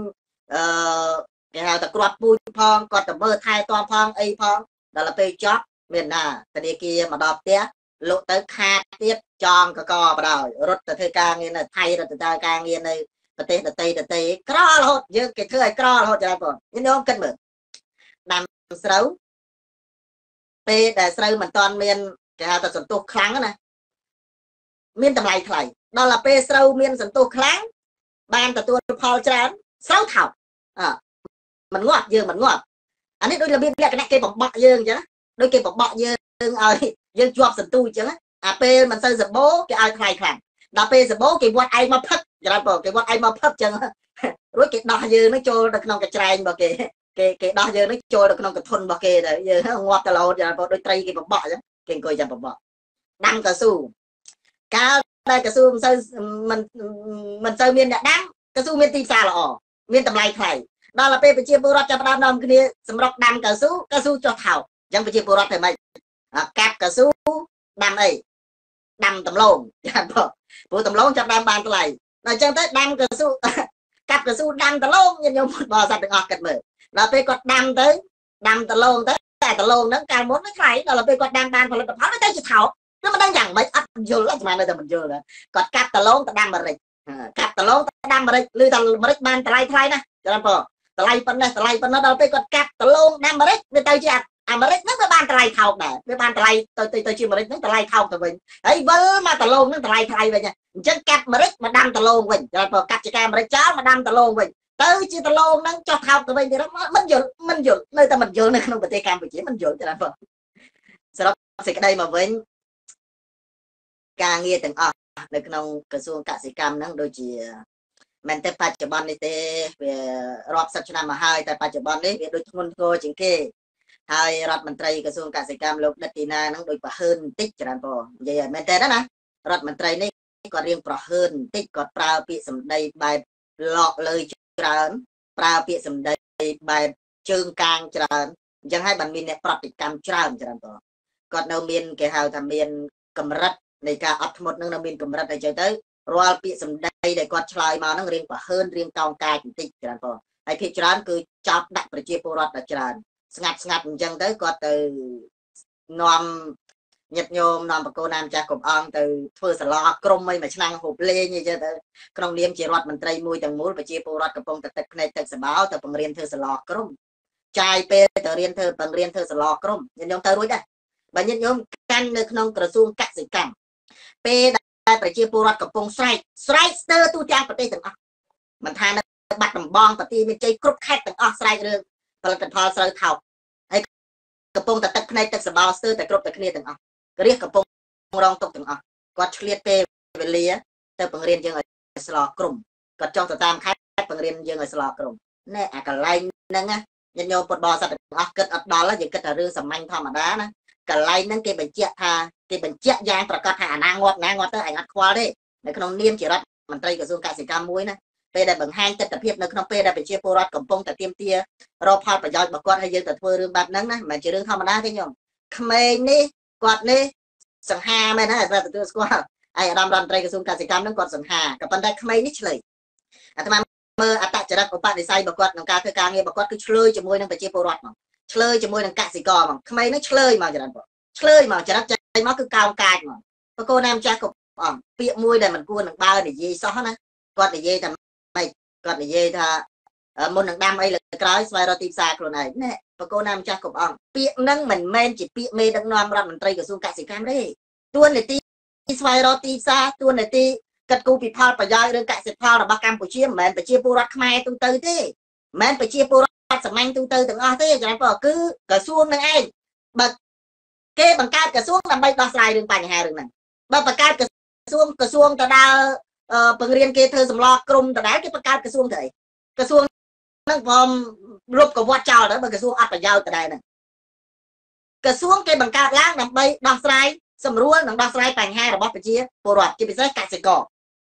Speaker 1: អឺគេហៅតែគ្រាប់ពូជផងគាត់ទៅមើលថែទាំផងអីផងដល់ពេលចប់មានណាធនាគារមកដល់ផ្ទះលក់ទៅខាតទៀតចងកកបដោយរត់ទៅធ្វើការងារនៅថៃរត់ទៅធ្វើការងារនៅប្រទេសដទៃដទៃក្ររហូតយើងគេធ្វើឲ្យក្ររហូតច្រើនបងញោមគិតមើលដាំស្រូវពេលដែលស្រូវមិនតាន់មានគេហៅថាសន្ទុះខ្លាំងណាមានតម្លៃថ្លៃដល់ទៅពេលស្រូវមានសន្ទុះខ្លាំងបានទទួលផលច្រើនស្រូវថោកអឺមិនងាប់យើងមិនងាប់អានេះដូចរបៀបលក្ខណៈគេបំបក់យើងអញ្ចឹងដូចគេបំបក់យើងឲ្យយើងជាប់សន្ទុះអញ្ចឹងអាពេលមិនសូវសបោគេឲ្យថ្លៃខ្លាំងដល់ពេលសបោគេវាត់ឯងមកផឹកច្រើនបងគេវាត់ឯងមកផឹកអញ្ចឹងរួចគេដោះយើងនឹងចូលទៅក្នុងកញ្ច្រែងរបស់គេគេគេដោះយើងនឹងចូលទៅក្នុងកធុនរបស់គេទៅយើងងាប់ទៅរហូតច្រើនបងដូចត្រីគេបំបក់អញ្ចឹងគេអង្គុយចាំបំបក់ដាំកៅស៊ូកាលដែលកៅស៊ូមិនសូវមិនមិនសូវមានអ្នកដាំកៅស៊ូមានទីផ្សារល្អមានតម្លៃថ្លៃដល់ពេលប្រជាពលរដ្ឋចាប់ផ្ដើមនាំគ្នាសម្រុកដាំកៅស៊ូកៅស៊ូចុះថោកអញ្ចឹងប្រជាពលរដ្ឋធ្វើម៉េចកាប់កៅស៊ូដាំអីដាំដំឡូងចាំបងព្រោះដំឡូងចាប់ដើមបានថ្លៃដល់អញ្ចឹងទៅដាំកៅស៊ូកាប់កៅស៊ូដាំដំឡូងញាតិញោមបរិស័ទទាំងអស់គិតមើលដល់ពេលគាត់ដាំទៅដាំដំឡូងទៅតែដំឡូងហ្នឹងកាលមុនវាថ្លៃដល់ពេលគាត់ដាំបានផលិតផលទៅជាថោកគឺមិនដឹងយ៉ាងម៉េចអត់យល់ស្មាននៅតែមិនយល់គាត់កាប់ដំឡូងទៅដាំម្រេចកាប់ដំឡូងទៅដាំម្រេចឬតែម្រេចបានថ្លៃថ្លៃណាច្រើនបងតម្លៃប៉ុណ្ណេះតម្លៃប៉ុណ្ណោះដល់ពេលគាត់កាប់ដំឡូងដាំម្រេចវាទៅជាអាមេរិកហ្នឹងវាបានតម្លៃថោកដែរវាបានតម្លៃទៅទៅទៅជាអាមេរិកហ្នឹងតម្លៃថោកទៅវិញហើយវិលមកដលងហ្នឹងតម្លៃថ្លៃវិញអញ្ចឹងកាត់អាមេរិកមកដាំដលងវិញដល់បើកាត់ជាការអាមេរិកចោលមកដាំដលងវិញទៅជាដលងហ្នឹងចុះថោកទៅវិញទៀតមិនយល់មិនយល់នៅតែមិនយល់នៅក្នុងប្រទេសកម្ពុជាមិនយល់ទេបងសរុបសេចក្តីមកវិញការងារទាំងអស់នៅក្នុងក្រសួងកសិកម្មហ្នឹងដូចជាមិនតែបច្ចុប្បន្ននេះទេវារាប់សិបឆ្នាំមកហើយតែបច្ចុប្បន្ននេះវាដូចធ្ងន់ធ្ងរជាងគេហើយរដ្ឋមន្ត្រីក្រសួងកសិកម្មលោកដិតទីណាហ្នឹងដូចប្រហើនបន្តិចច្រើនបងនិយាយឲ្យមែនតើណារដ្ឋមន្ត្រីនេះគាត់រៀងប្រហើនបន្តិចគាត់ប្រើពាក្យសម្ដីបែបលក់លើច្រើនប្រើពាក្យសម្ដីបែបជើងកាងច្រើនអញ្ចឹងហើយបានមានអ្នកប្រតិកម្មច្រើនច្រើនបងគាត់នៅមានគេហៅថាមានកម្រិតនៃការអត់ធ្មត់នឹងនៅមានកម្រិតអីចឹងទៅរាល់ពាក្យសម្ដីដែលគាត់ឆ្លើយមកហ្នឹងរៀងប្រហើនរៀងកោងកាយបន្តិចច្រើនបងហើយភាគច្រើនគឺចោទដាក់ប្រជាពលរដ្ឋដល់ច្រើនស្ងាត់ស្ងាត់អញ្ចឹងទៅគាត់ទៅនាំញាតិញោមនាំបកគោណាម្ចាស់កុំអង្គទៅធ្វើសឡក្រុមអីមួយឆ្នាំហូបលេងអីចឹងទៅក្នុងនាមជារដ្ឋមន្ត្រីមួយទាំងមូលប្រជាពលរដ្ឋកំពុងតែទឹកភ្នែកទឹកសម្បោទៅបង្រៀនធ្វើសឡក្រុមចាយពេលទៅរៀនធ្វើបង្រៀនធ្វើសឡក្រុមញាតិញោមទៅរួចដែរបើញាតិញោមកាន់នៅក្នុងក្រសួងកសិកម្មពេលដែលប្រជាពលរដ្ឋកំពុងស្រែកស្រែកស្ទើរទូទាំងប្រទេសទាំងអស់មិនថានៅបាត់ដំបងប្រទីមានជ័យគ្រប់ខេត្តទាំងអស់ស្រែករឿងផលិតផលស្រូវថោកហើយកំពុងតែទឹកភ្នែកទឹកសម្បោស្ទើរតែគ្រប់តែគ្នាទាំងអស់រាជកំពុងរងទុកទាំងអស់គាត់ឆ្លៀតពេលវេលាទៅបង្រៀនយើងឲ្យស្លក្រុមគាត់ចង់ទៅតាមខេត្តបង្រៀនយើងឲ្យស្លក្រុមណែអាកន្លែងហ្នឹងណាញាតិញោមពុទ្ធបរិស័ទទាំងអស់គិតអត់ដល់យើងគិតតែរឿងសាមញ្ញធម្មតាណាកន្លែងហ្នឹងគេបញ្ជាក់ថាគេបញ្ជាក់យ៉ាងប្រកាសថាអាណាងាប់ណាងាប់ទៅឯងអត់ខ្វល់ទេនៅក្នុងនាមជារដ្ឋមន្ត្រីក្រសួងកសិកម្មមួយណាពេលដែលបង្ហាញទស្សនវិជ្ជានៅក្នុងពេលដែលប្រជាពលរដ្ឋកំពុងតែទាមទាររកផលប្រយោជន៍របស់គាត់ហើយយើងទៅធ្វើរឿងបែបហ្នឹងណាមិនមែនជារឿងធម្មតាទេញោមក្មេងនេះគាត់នេះសង្ហាមែនណាតែទទួលស្គាល់ឯអាដាមរដ្ឋមន្ត្រីក្រសួងកសិកម្មហ្នឹងគាត់សង្ហាក៏ប៉ុន្តែក្មេងនេះឆ្លើយអាត្មាមើលអត្តចរិតឧបនិស្ស័យរបស់គាត់ក្នុងការធ្វើការងាររបស់គាត់គឺឆ្លើយជាមួយនឹងប្រជាពលរដ្ឋមកឆ្លើយជាមួយនឹងកសិករមកក្មេងនេះឆ្លើយមកច្រើនបងឆ្លើយមកចរិតចេញមកគឺកោងកាចមកបកគោណាម្ចាស់ក៏អំពាក្យមួយដែលមិនគួរនឹងបើនិយាយសោះណាគាត់និយាយថាម៉េចគាត់និយាយថាមុននឹងដាំអីលើក្រោយស្វែងរកទីផ្សារខ្លួនឯងណែបកគោណាម្ចាស់ក៏អំពាក្យហ្នឹងមិនមែនជាពាក្យមេដឹកនាំរដ្ឋមន្ត្រីក្រសួងកសិកម្មទេទួនាទីស្វែងរកទីផ្សារទួនាទីកាត់គូពីផលប្រយោជន៍រឿងកសិផលរបស់កម្ពុជាមិនមែនប្រជាពលរដ្ឋខ្មែរទូទៅទេមិនមែនប្រជាពលរដ្ឋសាមញ្ញទូទៅទាំងអស់ទេច្រើនប៉ុគឺក្រសួងនឹងឯងបើគេបង្កើតក្រសួងដើម្បីដោះស្រាយរឿងបញ្ហារឿងហ្នឹងបើបង្កើតក្រសួងក្រសួងទៅដល់បង្រៀនគេធ្វើសម្លក្រុមទៅដល់គេបង្កើតក្រសួងទៅអីក្រសួងហ្នឹងព្រមរົບកវត្តចោលទៅបើក្រសួងអត់ប្រយោជន៍ទៅដែរហ្នឹងក្រសួងគេបង្កើតឡើងដើម្បីដោះស្រាយសម្រួលនិងដោះស្រាយបញ្ហារបស់ប្រជាពលរដ្ឋជាពិសេសកសិករ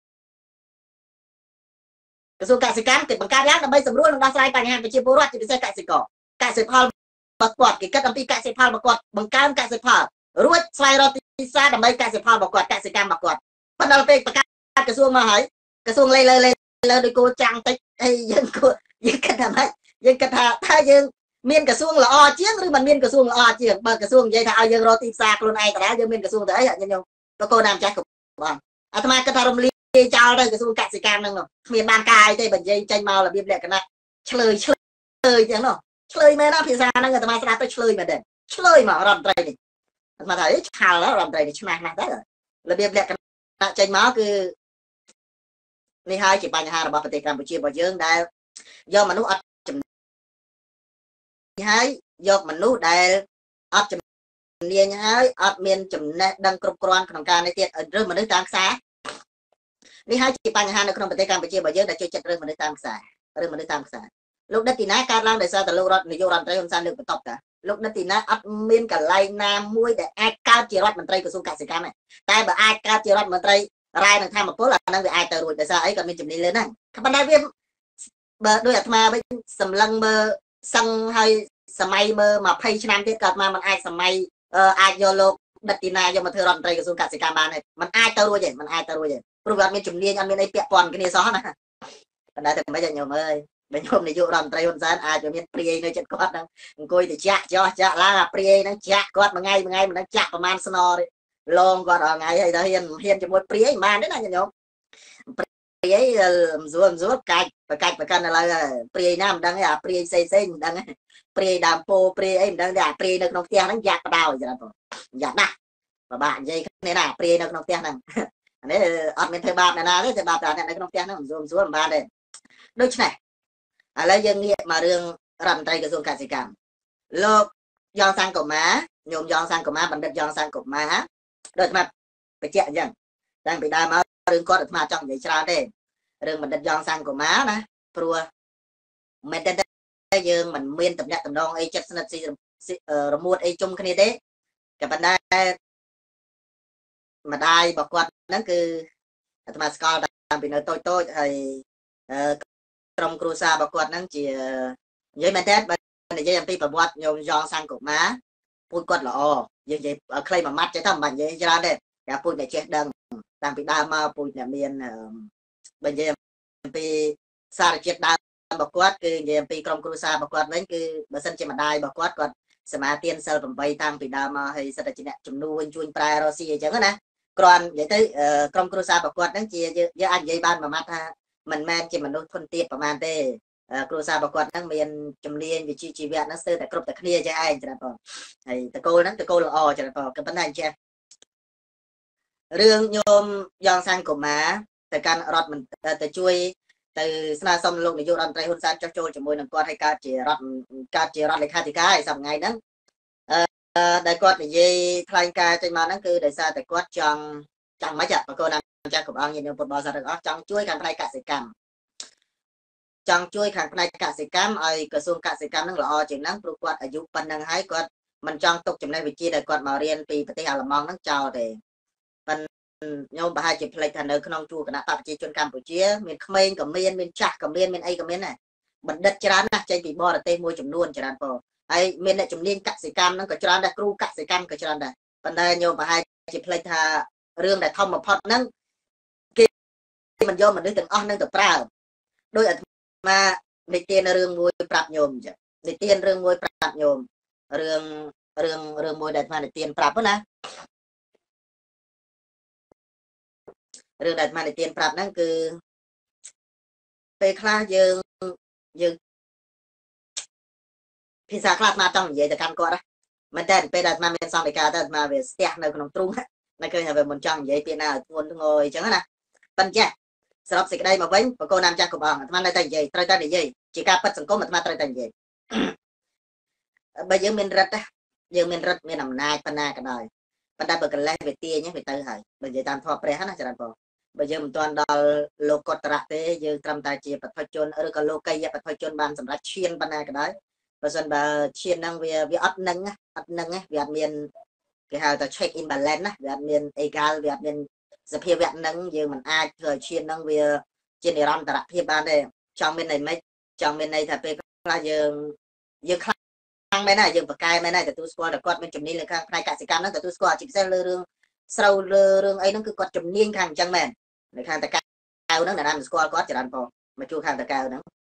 Speaker 1: ក្រសួងកសិកម្មគេបង្កើតឡើងដើម្បីសម្រួលនិងដោះស្រាយបញ្ហាប្រជាពលរដ្ឋជាពិសេសកសិករកសិផលរបស់គាត់គេគិតអំពីកសិផលរបស់គាត់បង្កើនកសិផលរួចស្វែងរកទីផ្សារដើម្បីកសិផលរបស់គាត់កសិកម្មរបស់គាត់បណ្ដាលពេលបង្កើតក្រសួងមកហើយក្រសួងលេលើលេលើដោយគោចាំងតិចអីយើងគួរយើងគិតថាម៉េចយើងគិតថាថាយើងមានក្រសួងល្អជាងឬមិនមានក្រសួងល្អជាងបើក្រសួងនិយាយថាឲ្យយើងរកទីផ្សារខ្លួនឯងដដែលយើងមានក្រសួងទៅអីញញោមបកគោណាម្ចាស់ក៏បងអាត្មាគិតថារំលាយចោលទៅក្រសួងកសិកម្មហ្នឹងគ្មានបានកាយទេបើនិយាយចេញមករបៀបលក្ខណៈឆ្លើយឆ្លើយចឹងនោះឆ្លើយមែនណាភាសាហ្នឹងអាត្មាស្ដាប់ទៅឆ្លើយមែនទេឆ្លើយមករដ្ឋមន្ត្រីនេះអាត្មាថាអីឆាល់រដ្ឋមន្ត្រីនេះឆ្នះណាស់ដែររបៀបលក្ខណៈចេញមកគឺនេះហើយជាបញ្ហារបស់ប្រទេសកម្ពុជារបស់យើងដែលយកមនុស្សអត់ហើយយកមនុស្សដែលអត់ជំនាញហើយអត់មានចំណេះដឹងគ្រប់គ្រាន់ក្នុងការនេះទៀតរើសមនុស្សតាមខ្សែនេះហើយជាបញ្ហានៅក្នុងប្រទេសកម្ពុជារបស់យើងដែលជួយចិត្តរើសមនុស្សតាមខ្សែរើសមនុស្សតាមខ្សែលោកដិតទីណាកើតឡើងដោយសារតែលោករដ្ឋនាយករដ្ឋមន្ត្រីហ៊ុនសែនលើកបន្ទប់តាលោកដិតទីណាអត់មានកន្លែងណាមួយដែលអាចកើតជារដ្ឋមន្ត្រីក្រសួងកសិកម្មទេតែបើអាចកើតជារដ្ឋមន្ត្រីរ៉ែនឹងធម្មពលអាហ្នឹងវាអាចទៅរួចដោយសារអីគាត់មានជំនាញលើហ្នឹងប៉ុន្តែវាបើដោយអាត្មាវិញសម្លឹងមើលសឹងហើយសម័យមើល20ឆ្នាំទៀតក៏អាត្មាមិនអាចសម័យអាចយកលោកដិតទីណាយកមកធ្វើរដ្ឋមន្ត្រីក្រសួងកសិកម្មបានទេมันអាចទៅរួចទេมันអាចទៅរួចទេព្រោះវាអត់មានជំនាញអត់មានអីពាក់ព័ន្ធគ្នាសោះណាប៉ុន្តែតែមិនញោមអើយបើញោមនាយករដ្ឋមន្ត្រីហ៊ុនសែនអាចមានព្រាយនៅចិត្តគាត់ហ្នឹងអង្គុយទៅចាក់ចោះចាក់ឡើងអាព្រាយហ្នឹងចាក់គាត់មួយថ្ងៃមួយថ្ងៃមិនដឹងចាក់ប្រហែលស្នរទេលងគាត់រាល់ថ្ងៃហើយដល់ហ៊ានហ៊ានជាមួយព្រាយមិនបានទេណាញោមព្រាយមិនស្រួលមិនស្រួលកាច់ប្រកាច់ប្រកាន់ឥឡូវព្រាយណាមិនដឹងទេអាព្រាយផ្សេងផ្សេងមិនដឹងទេព្រាយដើមពោព្រាយអីមិនដឹងទេអាព្រាយនៅក្នុងផ្ទះហ្នឹងយ៉ាក់បដ ாய் ច្រើនបងយ៉ាក់ណាស់ពិបាកនិយាយគ្នាណាព្រាយនៅក្នុងផ្ទះហ្នឹងអានេះអត់មានធ្វើបាបអ្នកណាទេធ្វើបាបតែអ្នកនៅក្នុងផ្ទះហ្នឹងមិនស្រួលមិនស្រួលមិនបានទេដូច្នេះឥឡូវយើងងាកមករឿងរដ្ឋមន្ត្រីក្រសួងកសិកម្មលោកយ៉ងសាំងកូម៉ាញោមយ៉ងសាំងកូម៉ាបណ្ឌិតយ៉ងសាំងកូម៉ាដូចអាបញ្ជាក់អញ្ចឹងតាំងពីដើមមករឿងគាត់អាត្មាចង់និយាយច្រើនទេរឿងបណ្ឌិតយ៉ងសាំងកូម៉ាណាព្រោះមិនតែយើងមិនមានតំណែងតំណងអីចិត្តស្និទ្ធស៊ីរមួតអីជុំគ្នាទេក៏ប៉ុន្តែម្ដាយរបស់គាត់ហ្នឹងគឺអាត្មាស្គាល់តាំងពីនៅតូចតូចហើយក្រុមគ្រួសាររបស់គាត់ហ្នឹងជានិយាយមែនតើបើនិយាយអំពីប្រវត្តិញោមយ៉ងសាំងកូម៉ាពូជគាត់ល្អយើងនិយាយខ្លីមួយម៉ាត់ចេះទៅមិនបាច់និយាយច្រើនទេតែពូជអ្នកចេះដឹងតាំងពីដើមមកពូជអ្នកមានបើនិយាយអំពីសារជាតិដើមរបស់គាត់គឺនិយាយអំពីក្រុមគ្រួសាររបស់គាត់វិញគឺបើសិនជាម្ដាយរបស់គាត់គាត់សមាទានសិល8តាំងពីដើមមកហើយសិតតែជាអ្នកជំនួញជួញប្រែរស៊ីអញ្ចឹងណាគ្រាន់និយាយទៅក្រុមគ្រួសាររបស់គាត់ហ្នឹងជាយើងអាចនិយាយបានមួយម៉ាត់ថាមិនមែនជាមនុស្សធន់ទាបប្រហែលទេគ្រួសាររបស់គាត់ហ្នឹងមានជំនាញវិជ្ជាជីវៈហ្នឹងស្ទើរតែគ្រប់តែគ្នាចេះឯងច្រើនបងហើយតកូលហ្នឹងតកូលល្អច្រើនបងក៏ប៉ុន្តែអញ្ចឹងរឿងញោមយ៉ងសាំងកូម៉ាទៅកាន់រដ្ឋទៅជួយទៅស្នើសុំលោកនាយករដ្ឋមន្ត្រីហ៊ុនសែនចុះចូលជាមួយនឹងគាត់ឲ្យកើតជារដ្ឋកើតជារដ្ឋលេខាធិការឯសប្តាហ៍ហ្នឹងអឺដែលគាត់និយាយថ្លែងការចេញមកហ្នឹងគឺដោយសារតែគាត់ចង់ចង់មិនចាបកូនណាចាស់គ្រប់អង្គញាតិញោមពុទ្ធបរិស័ទទាំងអស់ចង់ជួយខាងផ្នែកកសិកម្មចង់ជួយខាងផ្នែកកសិកម្មឲ្យក្រសួងកសិកម្មហ្នឹងល្អជាងហ្នឹងព្រោះគាត់អាយុប៉ុណ្ណឹងហើយគាត់មិនចង់ទុកចំណេះវិជ្ជាដែលគាត់មករៀនពីប្រទេសអាល្លឺម៉ង់ហ្នឹងចោលទេប៉ុន្តែញោមប្រហែលជាផ្លេចថានៅក្នុងជួរគណៈបព្វជិជនកម្ពុជាមានក្មេងក៏មានមានចាស់ក៏មានមានអីក៏មានដែរបណ្ឌិតច្រើនណាស់ចេញពីបរទេសមួយចំនួនច្រើនពោហើយមានអ្នកជំនាញកសិកម្មហ្នឹងក៏ច្រើនដែរគ្រូកសិកម្មក៏ច្រើនដែរប៉ុន្តែញោមប្រហែលជាផ្លេចថារឿងដែលធំបំផុតហ្នឹងគេមិនយកមនុស្សទាំងអស់នឹងទៅប្រើដោយអាត្មានិទានរឿងមួយប្រាប់ញោមអញ្ចឹងនិទានរឿងមួយប្រាប់ញោមរឿងរឿងរឿងមួយដែលអាត្មានិទានប្រាប់ណារឿងដែលអាត្មានិទានប្រាប់ហ្នឹងគឺពេលខ្លះយើងយើងភាសាខ្លះអាត្មាចង់និយាយទៅកាន់គាត់ណាមែនតើពេលដែលអាត្មាមានសង្ឃិកាទៅអាត្មាវាស្ទះនៅក្នុងទ្រូងតែឃើញថាវាមិនចង់និយាយពាក្យណាឲ្យធ្ងន់ធ្ងរអញ្ចឹងណាប៉ុន្តែសរុបសេចក្តីមកវិញបកគោណាមចាស់កុំអងអាត្មានៅតែនិយាយត្រូវតែនិយាយជាការប៉ັດសង្គមអាត្មាត្រូវតែនិយាយបើយើងមានរិទ្ធយើងមានរិទ្ធមានអំណាចប៉ុណ្ណាក៏ដោយប៉ុន្តែបើកលេសវាទាញវាទៅហើយបើនិយាយតាមធម៌ព្រះណាច្រើនបងបើយើងមិនទាន់ដល់លោកុត្តរៈទេយើងត្រឹមតែជាបឋិជនឬក៏លោកីយបឋិជនបានសម្រាប់ឈានប៉ុណ្ណាក៏ដោយបើសិនបើឈានហ្នឹងវាវាអត់នឹងអត់នឹងវាអត់មានគេហៅថា check in balance ណាវាអត់មានអេកាលវាអត់មានសភាវៈហ្នឹងយើងមិនអាចធ្វើឲ្យឈានហ្នឹងវាជានិរន្តរភាពបានទេចង់មានន័យម៉េចចង់មានន័យថាពេលខ្លះយើងយើងខ្លាំងមែនណាយើងបកកែមែនណាទទួលស្គាល់តែគាត់មានជំនាញលើខាងផ្នែកកសិកម្មហ្នឹងទទួលស្គាល់ជាពិសេសលើរឿងស្រូវលើរឿងអីហ្នឹងគឺគាត់ជំនាញខាងអញ្ចឹងមែននៅខាងតកៅហ្នឹងអ្នកណាមិនស្គាល់គាត់ច្រើនផងមកជួខាងតកៅហ្នឹង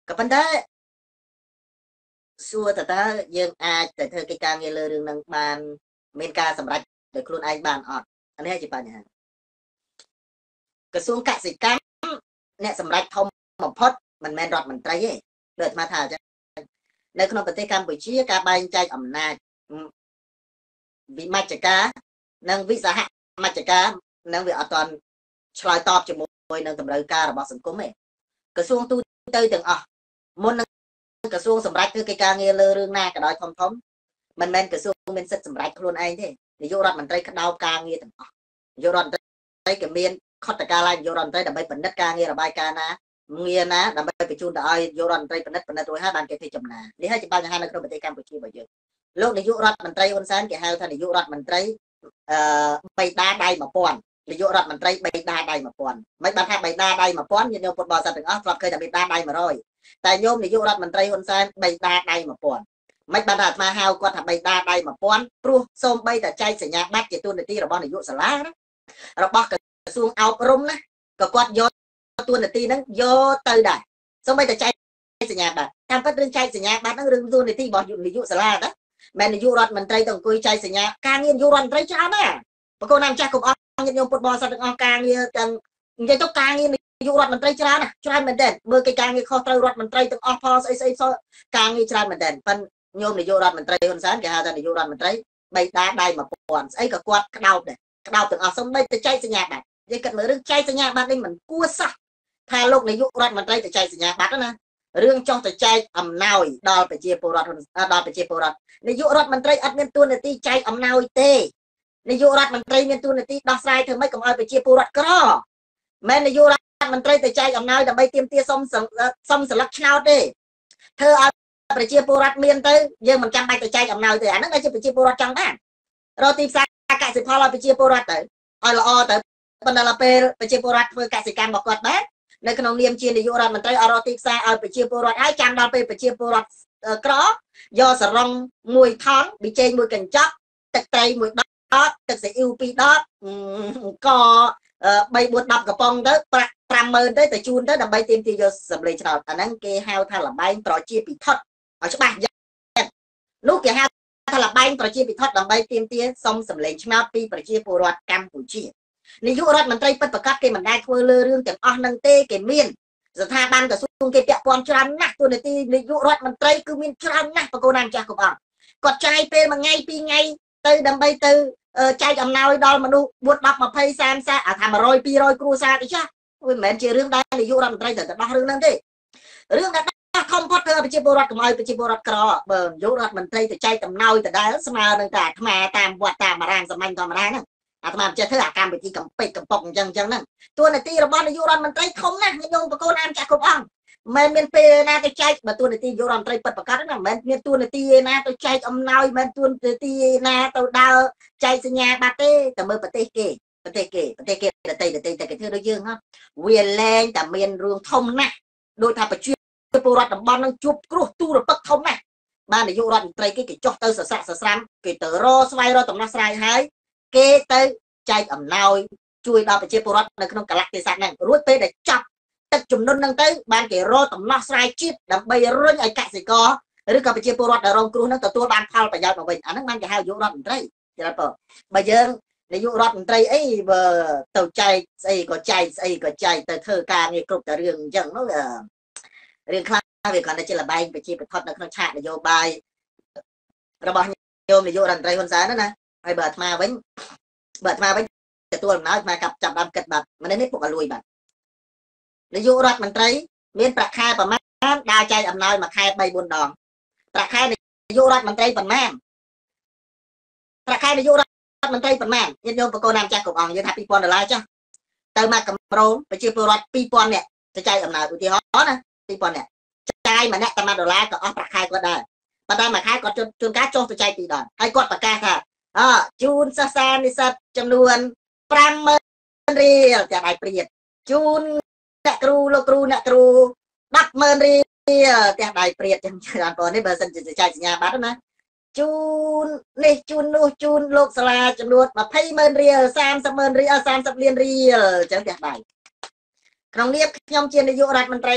Speaker 1: ก็ប៉ុន្តែសួរតើតើយើងអាចទៅធ្វើកិច្ចការងារលើរឿងហ្នឹងបានមានការសម្រេចដោយខ្លួនឯងបានអត់អានេះជាបញ្ហាក្រសួងកសិកម្មអ្នកសម្រេចធំបំផុតមិនមែនរដ្ឋមន្ត្រីទេដូចអាត្មាថាអញ្ចឹងនៅក្នុងប្រទេសកម្ពុជាការបែងចែកអំណាចវិមជ្ឈការនិងវិសហមជ្ឈការនឹងវាអត់ទាន់ឆ្លើយតបជាមួយនឹងតម្រូវការរបស់សង្គមទេក្រសួងទូទៅទាំងអស់មុននឹងក្រសួងសម្រាប់ធ្វើកិច្ចការងារលើរឿងណាក៏ដោយធំធំមិនមែនក្រសួងមានសិទ្ធិសម្រេចខ្លួនឯងទេនាយករដ្ឋមន្ត្រីក្តោបការងារទាំងអស់នាយករដ្ឋមន្ត្រីក៏មានខុទ្ទកាលឡើងនាយករដ្ឋមន្ត្រីដើម្បីពិនិត្យការងាររបាយការណ៍ណាងារណាដើម្បីបញ្ជូនទៅឲ្យនាយករដ្ឋមន្ត្រីពិនិត្យពិនិត្យរួចហើយបានគេធ្វើចំណានេះហើយជាបញ្ហានៅក្នុងប្រទេសកម្ពុជារបស់យើងលោកនាយករដ្ឋមន្ត្រីហ៊ុនសែនគេហៅថានាយករដ្ឋមន្ត្រីអឺបៃតាដៃមួយពាន់នាយករដ្ឋមន្ត្រីបៃតាដៃមួយពាន់មិនបានថាបៃតាដៃមួយពាន់ញាតិញោមពុទ្ធបរិស័ទទាំងអស់ធ្លាប់ឃើញតែបៃតាដៃមួយរយតែញោមនាយករដ្ឋមន្ត្រីហ៊ុនសែនបៃតាដៃមួយពាន់មិនបានថាអាត្មាហៅគាត់ថាបៃតាដៃមួយពាន់ព្រោះសូម្បីតែចែកសញ្ញាបត្រជាទូនាទីរបស់នាយកសាលាណារបស់ក្រសួងអប់រំណាក៏គាត់យកទូនាទីហ្នឹងយកទៅដែរសូម្បីតែចែកសញ្ញាបត្រតាមពិតរឿងចែកសញ្ញាបត្រហ្នឹងរឿងទូនាទីរបស់នាយកសាលាណាមែននាយករដ្ឋមន្ត្រីទៅអង្គុយចែកសញ្ញាការងារនាយករដ្ឋមន្ត្រីច្រើនណាស់បកូនណាម្ចាស់កុំអស់ញាតិញោមពុទ្ធបរិស័ទទាំងអស់ការងារទាំងនិយាយទៅការងារនាយករដ្ឋមន្ត្រីច្រើនណាស់ច្រើនមែនទែនមើលកិច្ចការងារខុសត្រូវរដ្ឋមន្ត្រីទាំងអស់ផលស្អីស្អីការងារច្រើនមែនទែនប៉ិនញោមនាយករដ្ឋមន្ត្រីហ៊ុនសែនគេហៅថានាយករដ្ឋមន្ត្រីបៃតាដៃមួយពាន់ស្អីក៏គាត់ក្តោបដែរក្តោបទាំងអស់សូម្បីតែចែកសញ្ញាបត្រនិយាយគិតមើលរឿងចែកសញ្ញាបត្រនេះមិនគួរសោះថាលោកនាយករដ្ឋមន្ត្រីទៅចែកសញ្ញាបត្រណារឿងចោះទៅចែកអំណោយដល់ប្រជាពលរដ្ឋដល់ប្រជាពលរដ្ឋនាយករដ្ឋមន្ត្រីអត់មានទួនាទីចែកអំណោយទេនាយករដ្ឋមន្ត្រីមានទួនាទីដោះស្រាយធ្វើម៉េចកុំឲ្យប្រជាពលរដ្ឋក្រមិននាយករដ្ឋមន្ត្រីទៅចែកអំណោយដើម្បីទាមទារសុំសុំសិលឹកឆ្នោតទេធ្វើឲ្យប្រជាពលរដ្ឋមានទៅយើងមិនចាំបាច់ទៅចែកអំណោយទេអាហ្នឹងគឺជាប្រជាពលរដ្ឋចង់បានរកទីផ្សារកសិផលឲ្យប្រជាពលរដ្ឋទៅឲ្យល្អទៅប៉ុន្តែដល់ពេលប្រជាពលរដ្ឋធ្វើកសិកម្មរបស់គាត់បាននៅក្នុងនាមជានាយករដ្ឋមន្ត្រីអរទីផ្សារឲ្យប្រជាពលរដ្ឋហើយចាំដល់ពេលប្រជាពលរដ្ឋក្រយកសរងមួយថងប៊ីចេងមួយកញ្ចក់ទឹកត្រីមួយដបទឹកស៊ីអ៊ីវពីរដបកបីបួនដប់កំប៉ុងទៅប្រាក់ប្រាំម៉ឺនទៅទៅជូនទៅដើម្បីទាមទារយកសម្លេងឆ្នោតអាហ្នឹងគេហៅថាលបែងប្រជាពិធដ្ឋឲ្យច្បាស់យ៉ាងនោះគេហៅថាលបែងប្រជាពិធដ្ឋដើម្បីទាមទារសុំសម្លេងឆ្នោតពីប្រជាពលរដ្ឋកម្ពុជានាយករដ្ឋមន្ត្រីពិតប្រាកដគេមិនដែលធ្វើលើរឿងទាំងអស់នឹងទេគេមានស្ថាប័នក្រសួងគេពាក់ព័ន្ធច្រើនណាស់ទូនាទីនាយករដ្ឋមន្ត្រីគឺមានច្រើនណាស់បកូនណាម្ចាស់គ្រប់អង្គគាត់ចាយពេលមួយថ្ងៃពីរថ្ងៃទៅដើម្បីទៅចែកអំណោយដល់មនុស្សបួន ដប់ ยี่สิบ សាមសិបអាថាមួយរយពីររយគ្រួសារទៅចាវាមិនមែនជារឿងដែលនាយករដ្ឋមន្ត្រីត្រូវទៅដោះរឿងហ្នឹងទេរឿងដែលដោះខំផុតធ្វើប្រជាពលរដ្ឋកុំឲ្យប្រជាពលរដ្ឋក្របើនាយករដ្ឋមន្ត្រីទៅចែកអំណោយទៅដែរស្មើនឹងតែអាត្មាតាមវត្តតាមអារាមសម័យធម្មតាហ្នឹងអាត្មាមិនចេះធ្វើអាកម្មវិធីកំពេចកំប៉ុកអញ្ចឹងអញ្ចឹងហ្នឹងតួនាទីរបស់នាយករដ្ឋមន្ត្រីធំណាស់ញោមបកូនអានចាស់គ្រប់អង្គមិនមានពេលណាទៅចែកបើតួនាទីនាយករដ្ឋមន្ត្រីពិតប្រាកដណាមិនមែនមានតួនាទីណាទៅចែកអំណោយមិនមែនតួនាទីណាទៅដើរចែកសញ្ញាបត្រទេតែមើលប្រទេសគេប្រទេសគេប្រទេសគេដតីដតីតែគេធ្វើដូចយើងហ៎វាលែងតែមានរឿងធំណាស់ដោយថាប្រជាពលរដ្ឋតំបន់នឹងជួបគ្រោះទូរពឹកធំណាស់បាននាយករដ្ឋមន្ត្រីគេគេចុះទៅសស័កសស្រាំគេទៅរស្វែងរកដំណោះស្រាយហើយគេទៅចែកអំណោយជួយដល់ប្រជាពលរដ្ឋនៅក្នុងកលៈទេសៈហ្នឹងរួចពេលដែលចាប់ទឹកចំនួនហ្នឹងទៅបានគេរកដំណោះស្រាយជាតិដើម្បីរុញឲ្យកសិករឬក៏ប្រជាពលរដ្ឋដែលរងគ្រោះហ្នឹងទទួលបានផលប្រយោជន៍មកវិញអាហ្នឹងបានគេហៅនាយករដ្ឋមន្ត្រីច្រឡំបើបើយើងនាយករដ្ឋមន្ត្រីអីបើទៅចែកស្អីក៏ចែកស្អីក៏ចែកទៅធ្វើការងារគ្រប់តែរឿងអញ្ចឹងនោះរឿងខ្លះវាគ្រាន់តែជាលបែងប្រជាពិធដ្ឋនៅក្នុងឆាកនយោបាយរបស់ញោមនាយករដ្ឋមន្ត្រីហ៊ុនសែនណាហើយបើអាត្មាវិញបើអាត្មាវិញទទួលអំណោយអាត្មាកាប់ចាប់ដើមគិតបាទម្នេះនេះពុកឲ្យលួយបាទនាយករដ្ឋមន្ត្រីមានប្រាក់ខែប្រមាណដើរចែកអំណោយមួយខែបី បួនដងប្រាក់ខែនាយករដ្ឋមន្ត្រីប៉ុន្មានប្រាក់ខែនាយករដ្ឋមន្ត្រីប៉ុន្មានញាតិញោមបកូនណាម្ចាស់គ្រប់អង្គយើងថាពីរពាន់ដុល្លារចាស់ទៅមកកម្រោងប្រជាពលរដ្ឋពីរពាន់នាក់ទៅចែកអំណោយឧទាហរណ៍ណាពីរពាន់នាក់ចាយម្នាក់តែមួយដុល្លារក៏អស់ប្រាក់ខែគាត់ដែរប៉ុន្តែមួយខែគាត់ជួនកាលចុះទៅចែកពីរដងហើយគាត់ប្រកាសថាអជូនសិស្សានិស្សិតចំនួនប្រាំម៉ឺនរៀលតែដៃព្រាតជូនអ្នកគ្រូលោកគ្រូអ្នកគ្រូដប់ម៉ឺនរៀលតែដៃព្រាតចឹងច្រើនប៉ុណ្នេះបើសិនជាចែកសញ្ញាបត្រណាជូននេះជូននោះជូនលោកសាលាចំនួនยี่สิบម៉ឺនរៀលសាមសិបម៉ឺនរៀលសាមសិបលានរៀលចឹងតែដៃក្នុងនាមខ្ញុំជានាយករដ្ឋមន្ត្រី